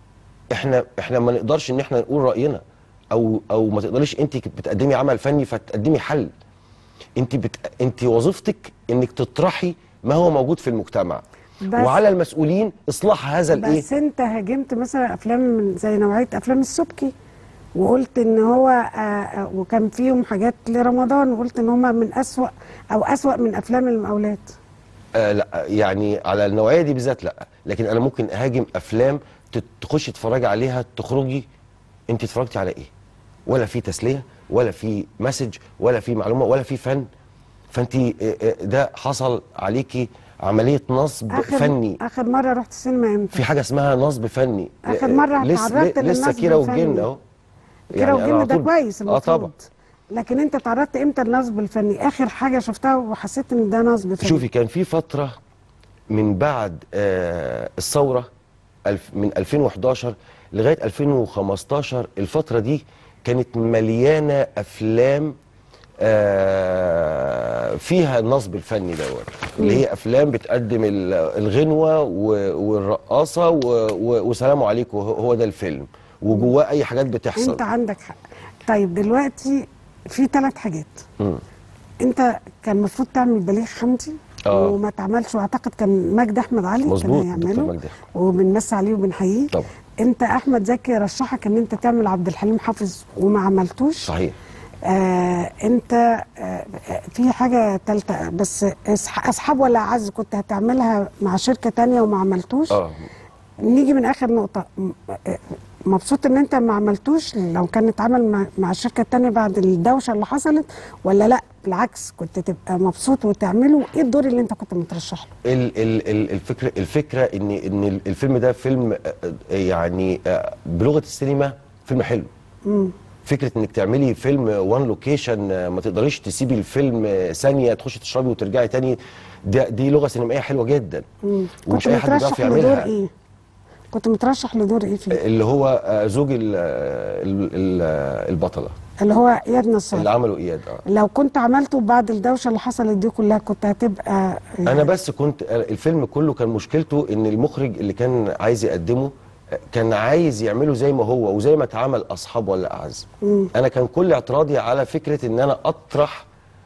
احنا احنا ما نقدرش ان احنا نقول راينا، او او ما تقدريش انت بتقدمي عمل فني فتقدمي حل. انت بت... انت وظيفتك انك تطرحي ما هو موجود في المجتمع، وعلى المسؤولين اصلاح هذا الايه. بس انت هاجمت مثلا افلام زي نوعيه افلام السبكي وقلت ان هو آه وكان فيهم حاجات لرمضان، وقلت ان هم من اسوأ او اسوأ من افلام المقاولات. آه لا يعني على النوعيه دي بالذات لا، لكن انا ممكن اهاجم افلام تخشي تتفرجي عليها تخرجي انت اتفرجتي على ايه؟ ولا في تسليه ولا في مسج ولا في معلومه ولا في فن. فانت ده حصل عليكي عمليه نصب آخر فني. اخر مره رحت السينما امتى؟ في حاجه اسمها نصب فني. اخر مره تعرضت للنصب لسه كيرة والجن اهو. كيرة والجن ده كويس المفروض. اه طبعا. لكن انت تعرضت امتى للنصب الفني؟ اخر حاجه شفتها وحسيت ان ده نصب فني. شوفي كان في فتره من بعد آه الثوره من ألفين وحداشر لغايه ألفين وخمستاشر، الفتره دي كانت مليانه افلام آه فيها النصب الفني دوت، اللي هي افلام بتقدم الغنوه والرقاصه وسلام عليكم، هو ده الفيلم وجواه اي حاجات بتحصل. انت عندك حق. طيب دلوقتي في ثلاث حاجات. م. انت كان المفروض تعمل بليغ حمدي آه. وما اتعملش، واعتقد كان مجدي احمد علي مظبوط كان هيعمله وبنمسي عليه وبنحييه طبعا. انت احمد زكي رشحك ان انت تعمل عبد الحليم حافظ وما عملتوش. صحيح. آه انت آه في حاجه ثالثه بس، اصحاب ولا اعز كنت هتعملها مع شركه تانية وما عملتوش. اه نيجي من اخر نقطه، مبسوط ان انت ما عملتوش لو كان اتعمل مع, مع الشركه التانية بعد الدوشه اللي حصلت، ولا لا بالعكس كنت تبقى مبسوط وتعمله؟ ايه الدور اللي انت كنت مترشح له؟ ال ال ال الفكره الفكره ان ان الفيلم ده فيلم يعني بلغه السينما فيلم حلو. امم فكره انك تعملي فيلم وان لوكيشن ما تقدريش تسيبي الفيلم ثانيه تخشي تشربي وترجعي تاني، ده دي لغه سينمائيه حلوه جدا. امم ومش كنت اي حد بيعرف مترشح لدور يعملها. ايه؟ كنت مترشح لدور ايه فيه؟ اللي هو زوج ال ال ال البطله اللي هو اياد نصار اللي عمله اياد. اه لو كنت عملته بعد الدوشه اللي حصلت دي كلها كنت هتبقى انا بس كنت الفيلم كله كان مشكلته ان المخرج اللي كان عايز يقدمه كان عايز يعمله زي ما هو وزي ما اتعمل اصحاب ولا اعز. مم. انا كان كل اعتراضي على فكره ان انا اطرح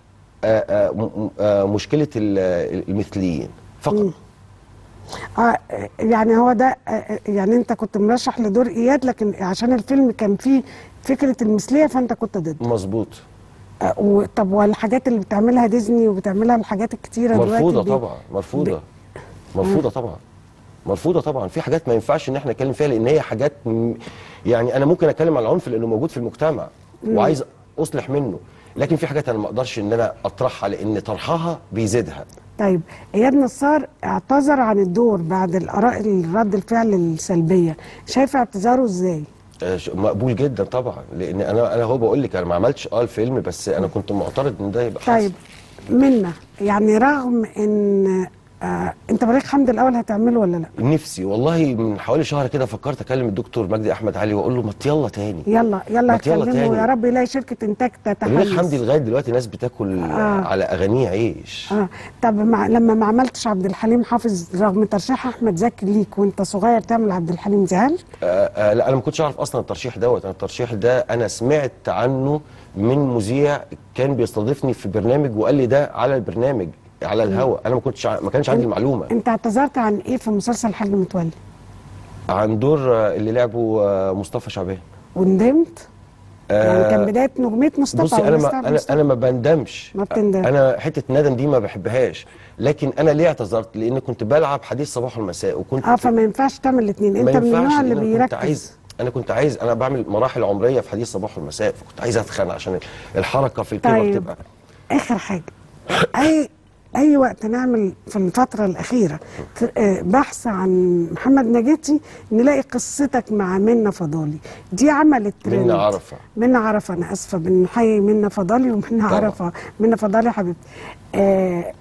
آآ آآ مشكله المثليين فقط. مم. اه يعني هو ده آه يعني انت كنت مرشح لدور اياد، لكن عشان الفيلم كان فيه فكره المثليه فانت كنت ضد. مظبوط. آه طب والحاجات اللي بتعملها ديزني وبتعملها الحاجات الكتيره دلوقتي مرفوضه بي... طبعا، مرفوضه ب... مرفوضه طبعا مرفوضه طبعا. في حاجات ما ينفعش ان احنا نتكلم فيها لان هي حاجات م... يعني انا ممكن اتكلم عن العنف لانه موجود في المجتمع وعايز اصلح منه، لكن في حاجات انا ما اقدرش ان انا اطرحها لان طرحها بيزيدها. طيب اياد نصار اعتذر عن الدور بعد الاراء رد الفعل السلبيه، شايف اعتذاره ازاي؟ مقبول جدا طبعا، لان انا انا هو بقول لك انا ما عملتش اه الفيلم بس انا كنت معترض ان ده يبقى حصل. طيب منا يعني رغم ان آه انت بليغ حمدي الاول هتعمله ولا لا؟ نفسي والله من حوالي شهر كده فكرت اكلم الدكتور مجدي احمد علي واقول له ما يلا تاني يلا يلا هتكلمه يا رب يلاقي شركه انتاج تتحمس. بليغ حمدي لغايه دلوقتي ناس بتاكل آه. على اغانيه عيش. اه طب مع لما ما عملتش عبد الحليم حافظ رغم ترشيح احمد زكي ليك وانت صغير تعمل عبد الحليم زعل؟ آه آه لا انا ما كنتش اعرف اصلا الترشيح دوت، انا الترشيح ده انا سمعت عنه من مذيع كان بيستضيفني في برنامج وقال لي ده على البرنامج على الهواء، انا ما كنتش ع... ما كانش عندي المعلومه. انت اعتذرت عن ايه في مسلسل الحاج متولي؟ عن دور اللي لعبه مصطفى شعبان. وندمت؟ آه يعني كان بدايه نجوميه مصطفى. بصي انا ما انا انا ما بندمش. ما بتندم. انا حته الندم دي ما بحبهاش، لكن انا ليه اعتذرت؟ لان كنت بلعب حديث صباح والمساء وكنت اه فما ينفعش تعمل الاثنين، انت من النوع اللي بيركز. كنت عايز انا كنت عايز انا بعمل مراحل عمريه في حديث صباح والمساء، فكنت عايز اتخن عشان الحركه في الكبر طيب. تبقى. اخر حاجه اي اي وقت نعمل في الفتره الاخيره بحث عن محمد نجاتي نلاقي قصتك مع منى فضالي، دي عملت ترند. منى عرفه منى عرفه انا اسفه، بنحيي منى فضالي ومنى عرفه. منى فضالي حبيبتي. آه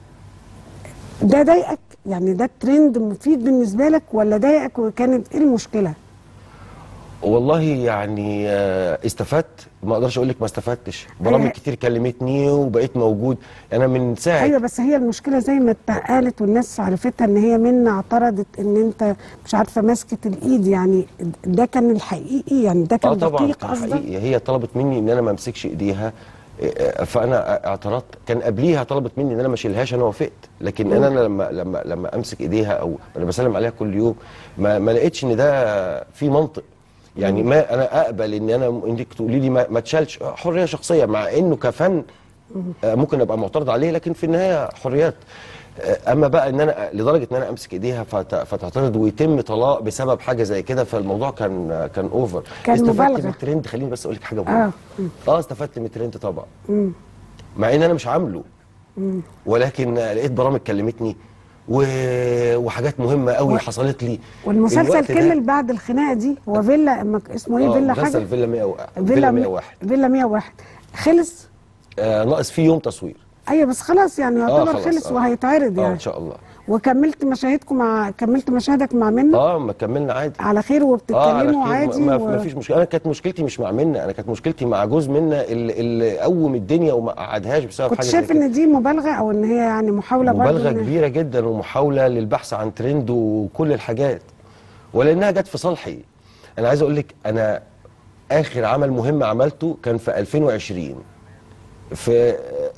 ده ضايقك؟ يعني ده ترند مفيد بالنسبه لك ولا ضايقك وكانت ايه المشكله؟ والله يعني استفدت، ما اقدرش اقول لك ما استفدتش، برامج أيه. كتير كلمتني وبقيت موجود انا من ساعه. ايوه بس هي المشكله زي ما اتقالت والناس عرفتها ان هي منى اعترضت ان انت مش عارفه ماسكه الايد، يعني ده كان الحقيقي؟ يعني ده كان اه طبعا دقيق كان قصدك؟ حقيقي، هي طلبت مني ان انا ما امسكش ايديها فانا اعترضت. كان قبليها طلبت مني ان انا ما اشيلهاش، انا وافقت، لكن م. انا لما لما لما امسك ايديها او انا بسلم عليها كل يوم ما, ما لقيتش ان ده في منطق. يعني ما انا اقبل ان انا انك تقولي لي ما, ما تشالش، حريه شخصيه، مع انه كفن ممكن ابقى معترض عليه، لكن في النهايه حريات. اما بقى ان انا لدرجه ان انا امسك ايديها فتعترض ويتم طلاق بسبب حاجه زي كده، فالموضوع كان كان اوفر. كان استفدت من الترند، خليني بس اقول لك حاجه مهمه. اه اه استفدت من الترند طبعا، مم. مع ان انا مش عامله، مم. ولكن لقيت برامج كلمتني و... وحاجات مهمه قوي و... حصلت لي. والمسلسل كمل بعد الخناقه دي، هو فيلا اسمه ايه؟ فيلا حاجه، مسلسل فيلا مية وواحد. فيلا مية وواحد فيلا مية وواحد خلص؟ آه ناقص فيه يوم تصوير. ايوه بس خلاص يعني يعتبر آه خلص آه. وهيتعرض يعني اه ان شاء الله. وكملت مشاهدكم مع كملت مشاهدك مع منى؟ اه ما كملنا عادي على خير وبتتكلموا آه عادي ما, و... ما فيش مشكله. انا كانت مشكلتي مش مع منى، انا كانت مشكلتي مع جوز منى اللي, اللي قوم الدنيا وما قعدهاش بسبب كنت حاجه. كنت شايف ان دي مبالغه او ان هي يعني محاوله برضه؟ مبالغه كبيره جدا ومحاوله للبحث عن ترند وكل الحاجات، ولانها جت في صالحي. انا عايز اقول لك انا اخر عمل مهم عملته كان في ألفين وعشرين في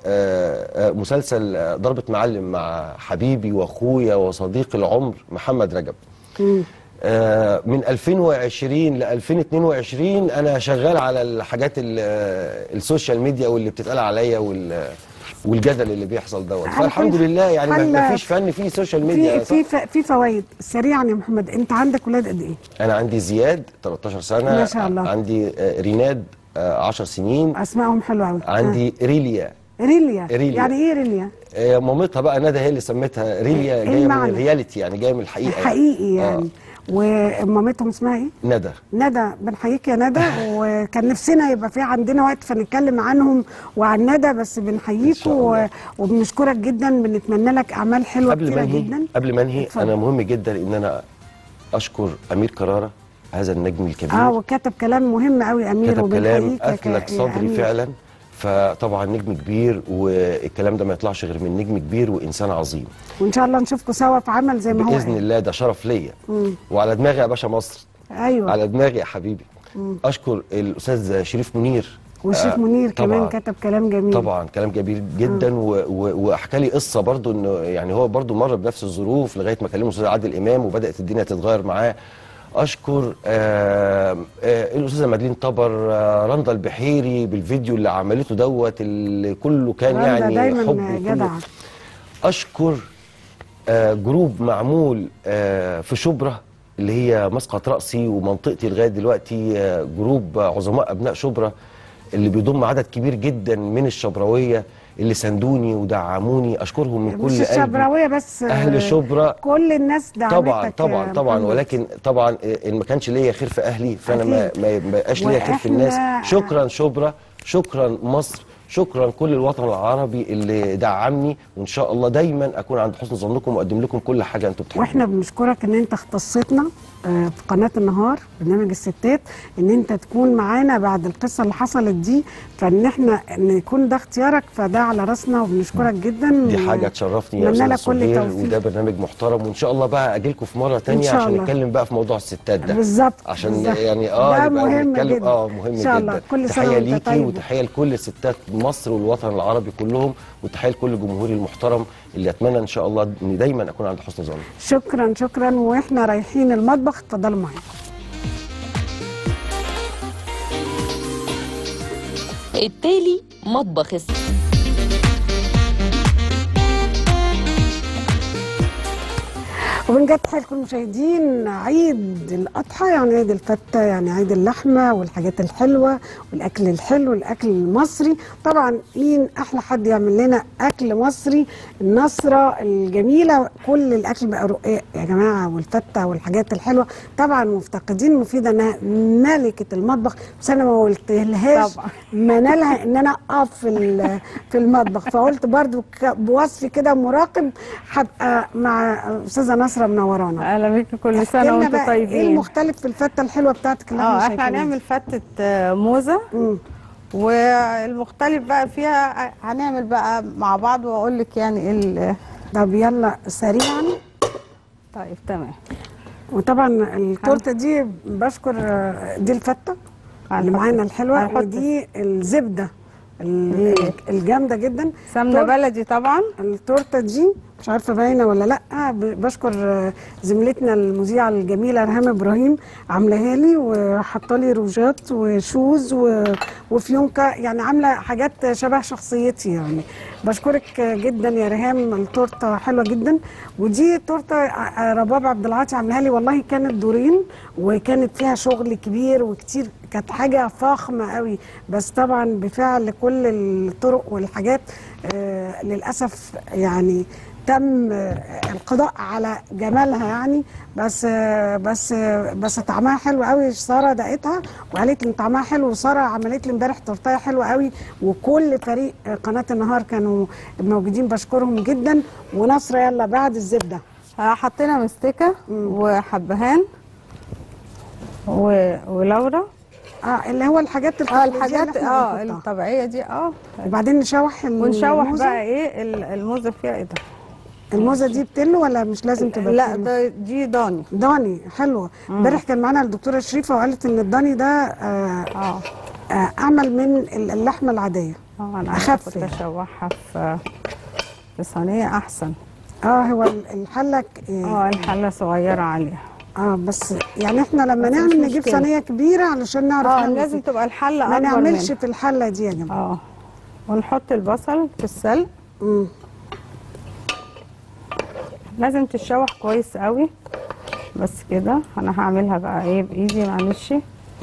مسلسل ضربة معلم مع حبيبي واخويا وصديق العمر محمد رجب. آه من ألفين وعشرين ل ألفين واتنين وعشرين انا شغال على الحاجات ال- آه، السوشيال ميديا واللي بتتقال عليا وال والجدل اللي بيحصل دوت. فالحمد لله يعني ما- هل- ما فيش فن فيه سوشيال ميديا. في في ف- في فوائد سريعا يا محمد، انت عندك ولاد قد ايه؟ انا عندي زياد تلتاشر سنه، ما شاء الله. عندي آه، ريناد آه، عشر سنين، اسمائهم حلوه قوي. عندي ريليا. ريليا. ريليا. يعني ايه ريليا؟ آه، مامتها بقى ندى هي اللي سمتها ريليا، إيه جايه من المعنى؟ الرياليتي يعني، جايه من الحقيقه حقيقي يعني. آه. ومامتهم اسمها ايه؟ ندى. ندى، بنحييك يا ندى. وكان نفسنا يبقى في عندنا وقت فنتكلم عنهم وعن ندى، بس بنحييك و... وبنشكرك جدا، بنتمنى لك اعمال حلوه قبل كتيره ما انهي جدا. قبل ما انهي اتفضل. انا مهم جدا ان انا اشكر امير كرارة، هذا النجم الكبير. اه وكتب كلام مهم قوي امير، كتب كلام وبنحييك يا ك- اثلج يا صدري أمير. فعلا. فطبعا نجم كبير، والكلام ده ما يطلعش غير من نجم كبير وانسان عظيم. وان شاء الله نشوفكم سوا في عمل زي ما هو باذن قال. الله، ده شرف ليا. مم. وعلى دماغي يا باشا مصر، ايوه. على دماغي يا حبيبي. اشكر الاستاذ شريف منير. وشريف آه، منير كمان طبعاً. كتب كلام جميل. طبعا كلام كبير جدا، و- و- واحكى لي قصه برضو، انه يعني هو برضو مر بنفس الظروف لغايه ما كلمه الاستاذ عادل امام وبدات الدنيا تتغير معاه. اشكر آه آه الاستاذه مدلين طبر، آه رندا البحيري بالفيديو اللي عملته دوت، اللي كله كان رندا يعني دايما حب وكله. جدعة. اشكر آه جروب معمول آه في شبرا اللي هي مسقط رأسي ومنطقتي لغايه دلوقتي، آه جروب عظماء ابناء شبرا اللي بيضم عدد كبير جدا من الشبراويه اللي ساندوني ودعموني. اشكرهم من كل مش قلبي. الشبراويه بس، اهل شبرا كل الناس دعمتك. طبعا طبعا يا طبعا، محمد. ولكن طبعا ان ما كانش ليا خير في اهلي فانا ما أكيد. ما ما يبقاش ليا خير في الناس. وإحنا- شكرا شبرا، شكرا مصر، شكرا كل الوطن العربي اللي دعمني، وان شاء الله دايما اكون عند حسن ظنكم واقدم لكم كل حاجه انتم بتحبوها. واحنا بنشكرك ان انت اختصتنا آه، في قناه النهار برنامج الستات، ان انت تكون معانا بعد القصه اللي حصلت دي، فان احنا ان يكون ده اختيارك فده على راسنا، وبنشكرك جدا. دي حاجه تشرفني يا نتمنى استاذ لك كل صهير، التوفيق. وده برنامج محترم، وان شاء الله بقى اجي لكم في مره تانية شاء عشان الله. نتكلم بقى في موضوع الستات ده. بالظبط عشان بالظبط. يعني اه ده نبقى مهم نتكلم جدا. اه مهم ان شاء الله. جدا. كل سنه تحيه وانت ليكي طيب. وتحيه لكل ستات مصر والوطن العربي كلهم، وتحيه لكل جمهوري المحترم اللي اتمنى ان شاء الله ان دايما اكون عند حسن ظنكم. شكرا شكرا. واحنا رايحين المطبخ، اتفضلوا معانا. التالي مطبخ الس... وبنجد تحية كل المشاهدين. عيد الأضحى يعني عيد الفتة، يعني عيد اللحمة والحاجات الحلوة والأكل الحلو، الأكل المصري. طبعا مين أحلى حد يعمل لنا أكل مصري؟ النصرة الجميلة. كل الأكل بقى رقاق يا جماعة، والفتة والحاجات الحلوة. طبعا مفتقدين مفيدة إنها ملكة المطبخ، بس أنا ما قلتلهاش منالها إن أنا أقف في ال- في المطبخ، فقلت برضو ك- بوصفي كده مراقب هبقى مع أستاذة نصرة منورانا. اهلا بيكي، كل احكي سنه لنا وانتم بقى طيبين. ايه المختلف في الفته الحلوه بتاعتك اللي اه احنا احنا شايفينها؟ هنعمل فتة آه، موزة، مم. والمختلف بقى فيها هنعمل بقى مع بعض واقول لك يعني ايه ال- طب يلا سريعا. طيب تمام. وطبعا التورته دي بشكر آه، دي الفته اللي هنحط- معانا الحلوه، هنحط ودي الزبده ال- الجامده جدا. سمنه تور- بلدي طبعا. التورته دي مش عارفه باينه ولا لا، ب- بشكر آه، زميلتنا المذيعه الجميله ريهام ابراهيم، عاملاها لي وحاطه لي روجات وشوز و- وفيونكه، يعني عامله حاجات شبه شخصيتي يعني. بشكرك آه، جدا يا ريهام، التورته حلوه جدا. ودي تورته آه، رباب عبد العاطي عاملاها لي، والله كانت دورين وكانت فيها شغل كبير وكتير، كانت حاجه فخمه قوي، بس طبعا بفعل كل الطرق والحاجات آه، للاسف يعني تم القضاء على جمالها يعني، بس بس بس طعمها حلو قوي. ساره دقتها وقالت لي طعمها حلو، وساره عملت لي امبارح تورتيه حلوه قوي، وكل فريق قناه النهار كانوا موجودين، بشكرهم جدا. ونصر يلا بعد الزبده. آه، حطينا مستكه وحبهان و- ولورا. اه اللي هو الحاجات اه التقليدية اللي الحاجات احنا اه بنحطها. الطبيعيه دي اه وبعدين نشوح ونشوح الموزة. بقى ايه ال- الموزه فيها ايه ده. الموزه دي بتلو ولا مش لازم تبقى لا بتلو؟ ده دي ضاني. ضاني حلوه. امبارح كان معانا الدكتوره شريفه وقالت ان الضاني ده آه اه آه اعمل من اللحمه العاديه. اه انا أخف عارفة كنت يعني. اشوحها في في صينيه احسن. اه هو ال- الحله ك- اه الحله صغيره عليها. اه بس يعني احنا لما بس نعمل مش نجيب مشكلة. صينيه كبيره علشان نعرف اه نعمل لازم فيها. تبقى الحله ما اكبر نعملش منها. في الحله دي يا جماعه. اه ونحط البصل في السلق. امم لازم تتشوح كويس قوي. بس كده انا هعملها بقى ايه بايدي معلش.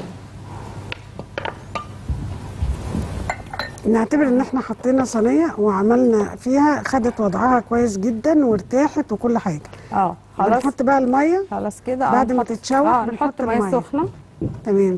نعتبر ان احنا حطينا صينيه وعملنا فيها، خدت وضعها كويس جدا وارتاحت وكل حاجه. اه خلاص. بنحط بقى الميه خلاص كده اه بعد ما نحط- تتشوح اه بنحط نحط ميه المية. سخنه. تمام.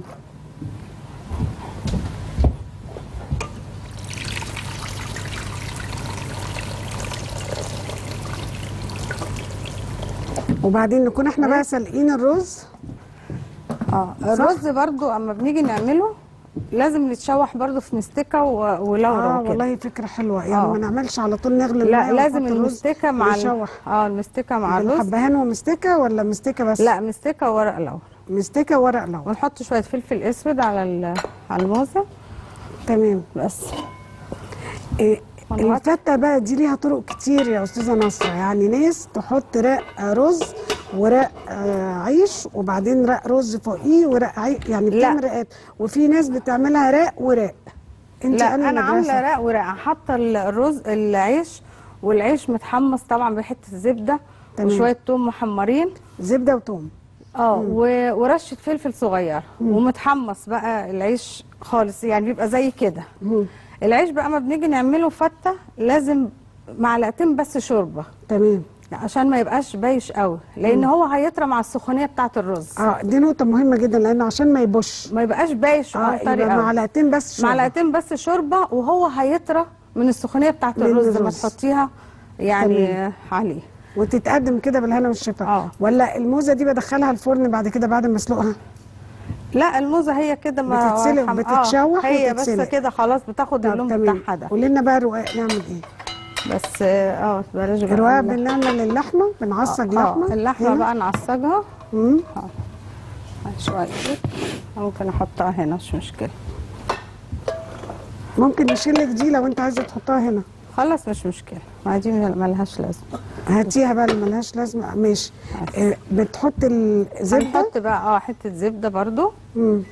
وبعدين نكون احنا بقى سالقين الرز. اه الرز برضو اما بنيجي نعمله لازم نتشوح برضو في مستكه و- ولورا اه وكده. والله فكره حلوه، يعني آه. ما نعملش على طول نغلي الميه لا لازم ونحط الرز المستكه مع ال- ونشوح. اه المستكه مع الرز. الحبهان ومستكه ولا مستكه بس؟ لا مستكه وورق لورا. مستكه ورق لورا. ونحط شويه فلفل اسود على ال- على الموزه تمام. بس. إيه ونغطي. الفته بقى دي ليها طرق كتير يا استاذه نصره، يعني ناس تحط رق رز ورق آه عيش وبعدين رق رز فوقيه ورق عيش، يعني لا. بتعمل رقات، وفي ناس بتعملها رق ورق. انت لا أنهي انا مدرسة؟ عامله رق ورق، حاطه الرز العيش والعيش متحمص طبعا بحته زبده تمام. وشويه توم محمرين. زبده وتوم. اه و- ورشه فلفل صغير ومتحمص بقى العيش خالص، يعني بيبقى زي كده. مم. العيش بقى ما بنيجي نعمله فته لازم معلقتين بس شوربه تمام. عشان ما يبقاش بايش قوي، لان هو هيطرى مع السخونيه بتاعه الرز. اه دي نقطه مهمه جدا، لان عشان ما يبوش ما يبقاش بايش اه طري يبقى قوي. معلقتين بس شوربه. معلقتين بس شوربه وهو هيطرى من السخونيه بتاعه من الرز لما الرز. تحطيها يعني تمام. عليه. وتتقدم كده بالهنا والشفا. اه. ولا الموزه دي بدخلها الفرن بعد كده بعد ما اسلقها؟ لا الموزه هي كده ما بتتسلق حم- بتتشوح آه هي وتتسلق. بس كده خلاص بتاخد طب اللون تمام. بتاعها ده. قولي لنا بقى الرقاق نعمل ايه؟ بس اه بلاش بقى الرقاق اللحمة. بنعمل اللحمه، بنعصج لحمه. اه اللحمه هنا. بقى نعصجها مم. شويه، ممكن احطها هنا مش مشكله. ممكن نشيلك دي لو انت عايزه تحطها هنا. خلاص مش مشكله، ما دي ملهاش لازمه. هاتيها بقى اللي ملهاش لازمه. ماشي. آه بتحط الزبده. هنحط بقى اه حته زبده برضو. امم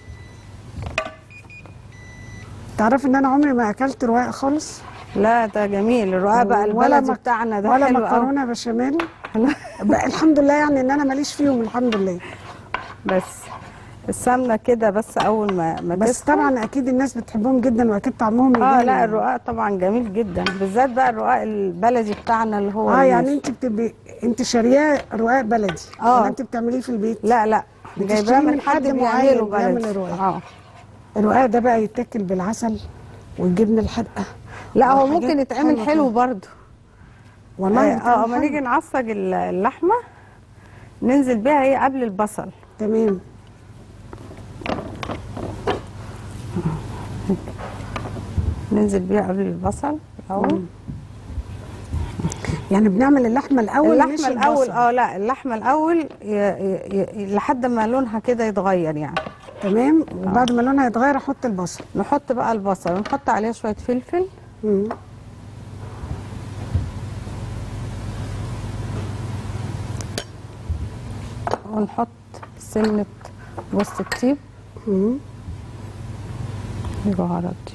تعرفي ان انا عمري ما اكلت رقاق خالص. لا ده جميل الرقاق بقى ولا البلدي مك- بتاعنا ده ولا حلو قوي. مكرونه بشاميل. بقى الحمد لله يعني ان انا ماليش فيهم الحمد لله. بس السمنه كده بس اول ما ما بس تسخن. طبعا اكيد الناس بتحبهم جدا واكيد طعمهم اه يجنن. لا الرقاق طبعا جميل جدا، بالذات بقى الرقاق البلدي بتاعنا اللي هو اه يعني الناشف. انت بتبقي انت شارياه رقاق بلدي آه. ولا انت بتعمليه في البيت؟ لا لا بتشتريه جايباه من من حد حد بيعمله معين بيعمل بلدي. الرقاق. اه الرقاق ده بقى يتاكل بالعسل والجبنه الحادقه. لا هو وحاجات ممكن يتعمل حلوة حلو كده. برضو. والله اه يتعمل اما حلو. نيجي نعصج ال- اللحمه ننزل بيها ايه قبل البصل. تمام. ننزل بيها قبل البصل الاول. يعني بنعمل اللحمه الاول مش اللحمه الاول البصل. اه لا اللحمه الاول ي... ي... ي... لحد ما لونها كده يتغير يعني. تمام. وبعد ما لونها يتغير احط البصل. نحط بقى البصل ونحط عليه شويه فلفل. مم. ونحط سنه جوز الطيب. مم. البهارات دي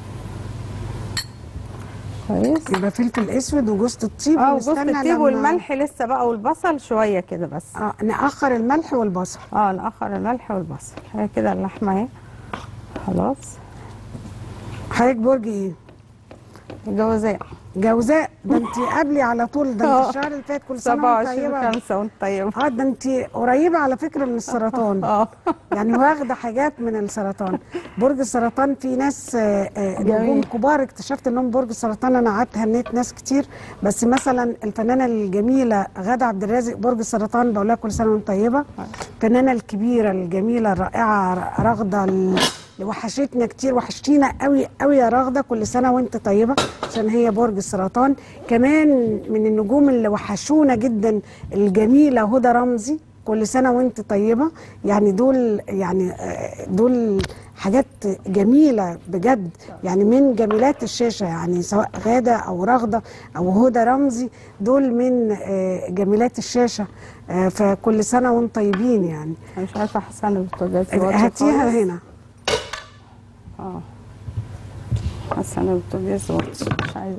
كويس. يبقى فلفل اسود وجوز الطيب. اه جوز ونستنى الطيب لما- والملح لسه بقى والبصل شويه كده بس. اه نأخر الملح والبصل. اه نأخر الملح والبصل. هي كده اللحمه اهي خلاص. حضرتك برج ايه؟ الجوزاء جوزاء. ده انت قبلي على طول، ده انت الشهر اللي فات كل سنه سبعة وانت وعشرين طيبه. خمسة وانت طيبه. اه ده انت قريبه على فكره من السرطان. اه يعني واخده حاجات من السرطان. برج السرطان في ناس آه، آه، جميل. نجوم كبار اكتشفت انهم برج السرطان. انا قعدت هنيت ناس كتير، بس مثلا الفنانه الجميله غادة عبد الرازق برج السرطان، بقول لها كل سنه وانت طيبه. الفنانه الكبيره الجميله الرائعه رغده ال- اللي وحشتنا كتير، وحشتينا قوي قوي يا رغده، كل سنه وانت طيبه عشان هي برج السرطان. كمان من النجوم اللي وحشونا جدا الجميله هدى رمزي كل سنه وانت طيبه. يعني دول يعني آه، دول حاجات جميله بجد، يعني من جميلات الشاشه، يعني سواء غاده او رغده او هدى رمزي، دول من آه، جميلات الشاشه. آه، فكل سنه وانتم طيبين. يعني انا مش عارفه حسن البوتاجاز هاتيها هنا. اه حسن البوتاجاز واطي، مش عايزه.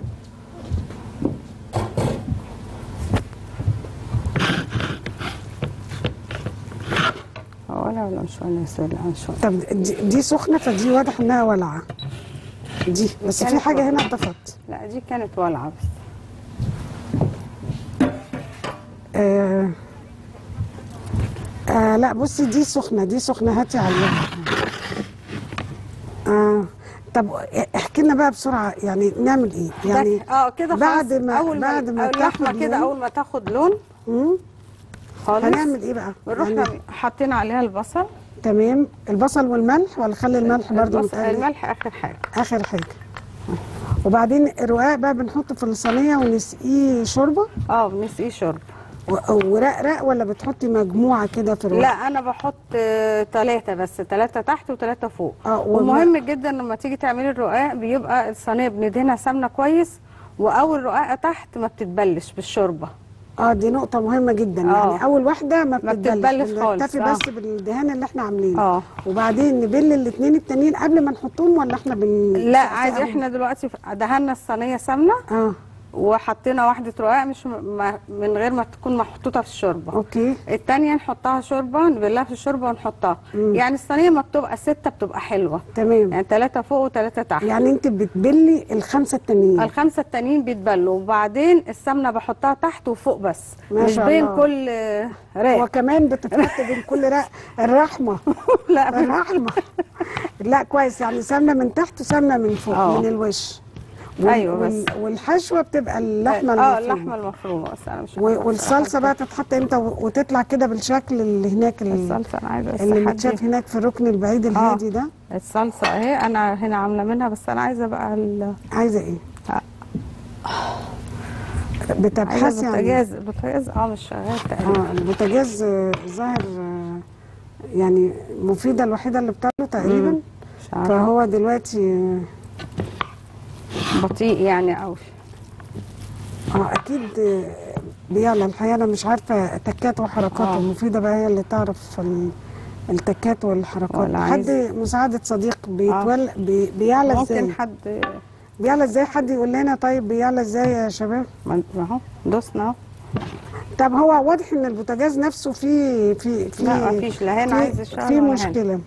ولا ولا مش ولا ولا مش ولا. طب دي, دي سخنه، فدي واضح انها ولعه دي، بس في حاجه هنا اتضافت. لا دي كانت ولعه بس. آه آه لا بصي دي سخنه، دي سخنه، هاتي عليها. آه طب احكي لنا بقى بسرعه، يعني نعمل ايه؟ يعني اه كده بعد ما اول بعد ما اللحمه تاخد كده لون، اول ما تاخد لون مم، خالص هنعمل ايه بقى؟ بنروح يعني حاطين عليها البصل. تمام، البصل والملح، ولا خلي الملح برضه البصل متقلب؟ الملح اخر حاجه. اخر حاجه. وبعدين الرقاق بقى بنحطه في الصينيه ونسقيه شوربه؟ اه بنسقيه شوربه. ورقرق ولا بتحطي مجموعه كده في الرقاق؟ لا انا بحط ثلاثه بس، ثلاثه تحت وثلاثه فوق. اه ومهم جدا لما تيجي تعملي الرقاق بيبقى الصينيه بندهنها سمنه كويس، واول رقاقه تحت ما بتتبلش بالشوربه. اه دي نقطة مهمة جدا. آه. يعني أول واحدة ما ما بتتبلش، بتتبلش خالص. بنكتفي آه. بس بالدهان اللي احنا عاملينه. اه وبعدين نبل الاثنين التانيين قبل ما نحطهم، ولا احنا بن لا عادي، احنا دلوقتي دهنا الصينيه سمنه اه وحطينا واحده رقاق مش م... من غير ما تكون محطوطه في الشوربه. اوكي. الثانيه نحطها شوربه، نبلها في الشوربه ونحطها. مم. يعني الصينيه ما بتبقى سته بتبقى حلوه. تمام. يعني ثلاثه فوق وثلاثه تحت. يعني انت بتبلي الخمسة التانيين؟ الخمسه التانيين بيتبلوا، وبعدين السمنه بحطها تحت وفوق بس، ما مش شاء بين الله. كل رق. وكمان بتتحط بين كل رق الرحمة. لا الرحمة. لا كويس، يعني سمنة من تحت وسمنة من فوق. أوه. من الوش. وال... ايوه بس. وال... والحشوة بتبقى اللحمة اه المفرومة. اللحمه المفرومه بس انا مش و... والصلصة بقى تتحط امتى وتطلع كده بالشكل اللي هناك، الصلصه انا عايزه بس اللي حد متشاف هناك في الركن البعيد الهادي ده؟ الصلصه اهي انا هنا عامله منها، بس انا عايزه بقى ال... عايزه ايه؟ آه. بتبحثي عن بوتاجاز. بوتاجاز اه مش شغال تقريبا. اه البوتاجاز آه، ظاهر آه، يعني مفيده الوحيده اللي بتاعته تقريبا. مش عارفه، فهو دلوقتي اه بطيء يعني قوي. آه، اكيد آه، بيعلى الحقيقه. انا مش عارفه تكات وحركات. آه. المفيده بقى هي اللي تعرف ال- التكات والحركات. ولا حد عايز- مساعده صديق بيتول بي... بيعلى ازاي؟ ممكن حد بيعلى ازاي؟ حد يقول لنا طيب بيعلى ازاي يا شباب؟ ما اهو دوسنا اهو. طب هو واضح ان البوتاجاز نفسه فيه في في لا مفيش، لا هنا في- عايز يشتغل في ولا مشكله.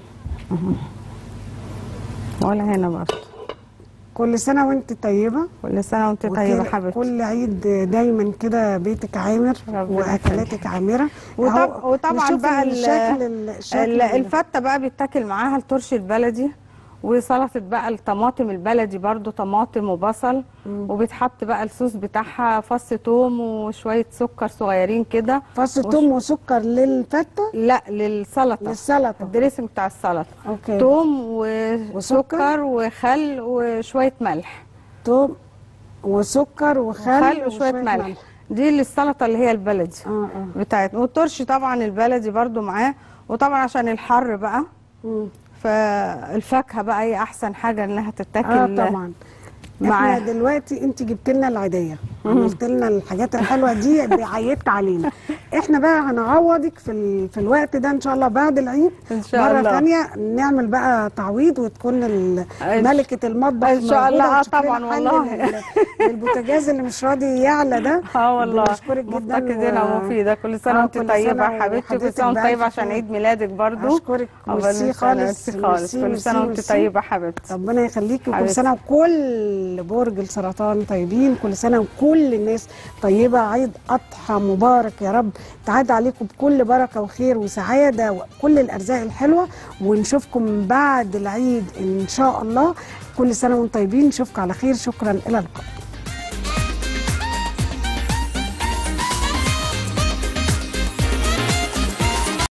ولا هنا برضه. كل سنه وانت طيبه. كل سنه وانت طيبه حبيبتي. كل عيد دايما كده بيتك عامر واكلاتك عامره. وطب... أهو وطبعا نشوف بقى الشكل ال... الشكل ال- ال- الفته بقى بيتاكل معاها الترش البلدي، وسلطه بقى الطماطم البلدي برضو، طماطم وبصل. مم. وبيتحط بقى الصوص بتاعها فص توم وشويه سكر صغيرين كده. فص وش- ثوم وسكر للفته؟ لا للسلطه، للسلطه. الدريسنج بتاع السلطه. اوكي. توم وسكر؟ وسكر وخل وشويه ملح. توم وسكر وخل, وخل وشويه ملح. دي للسلطه اللي هي البلدي اه اه بتاعتنا. والترش طبعا البلدي برضو معاه. وطبعا عشان الحر بقى، مم. فالفاكهه بقى هي احسن حاجه انها تتاكل. اه طبعا. معاه. احنا دلوقتي انت جبت لنا العيديه، عملت لنا الحاجات الحلوه دي، عيدت علينا. احنا بقى هنعوضك في ال... في الوقت ده ان شاء الله بعد العيد ان شاء مره الله. ثانيه نعمل بقى تعويض، وتكون ال... ملكه المطبخ ان شاء الله. اه وتشوف لنا طبعا حل والله. لل- للبوتاجاز اللي مش راضي يعلى ده. اه والله. بنشكرك جدا. مفتقدينها و- ومفيده. كل سنه آه، وانت كل طيبه سنة يا حبيبتي. كل وحضرتك سنه وانت بألف طيبه عشان خير. عيد ميلادك برضو. اشكرك. عقبال ميرسي سنة. خالص. ميرسي خالص. ميرسي، كل سنه ميرسي، وانت ميرسي. طيبه حبيبتي. ربنا يخليكي. وكل حبيبتي. سنه وكل برج السرطان طيبين. كل سنه وكل الناس طيبه. عيد اضحى مبارك يا رب، تعاد عليكم بكل بركه وخير وسعاده وكل الارزاق الحلوه. ونشوفكم بعد العيد ان شاء الله. كل سنه وانتم طيبين. نشوفكم على خير. شكرا، الى اللقاء.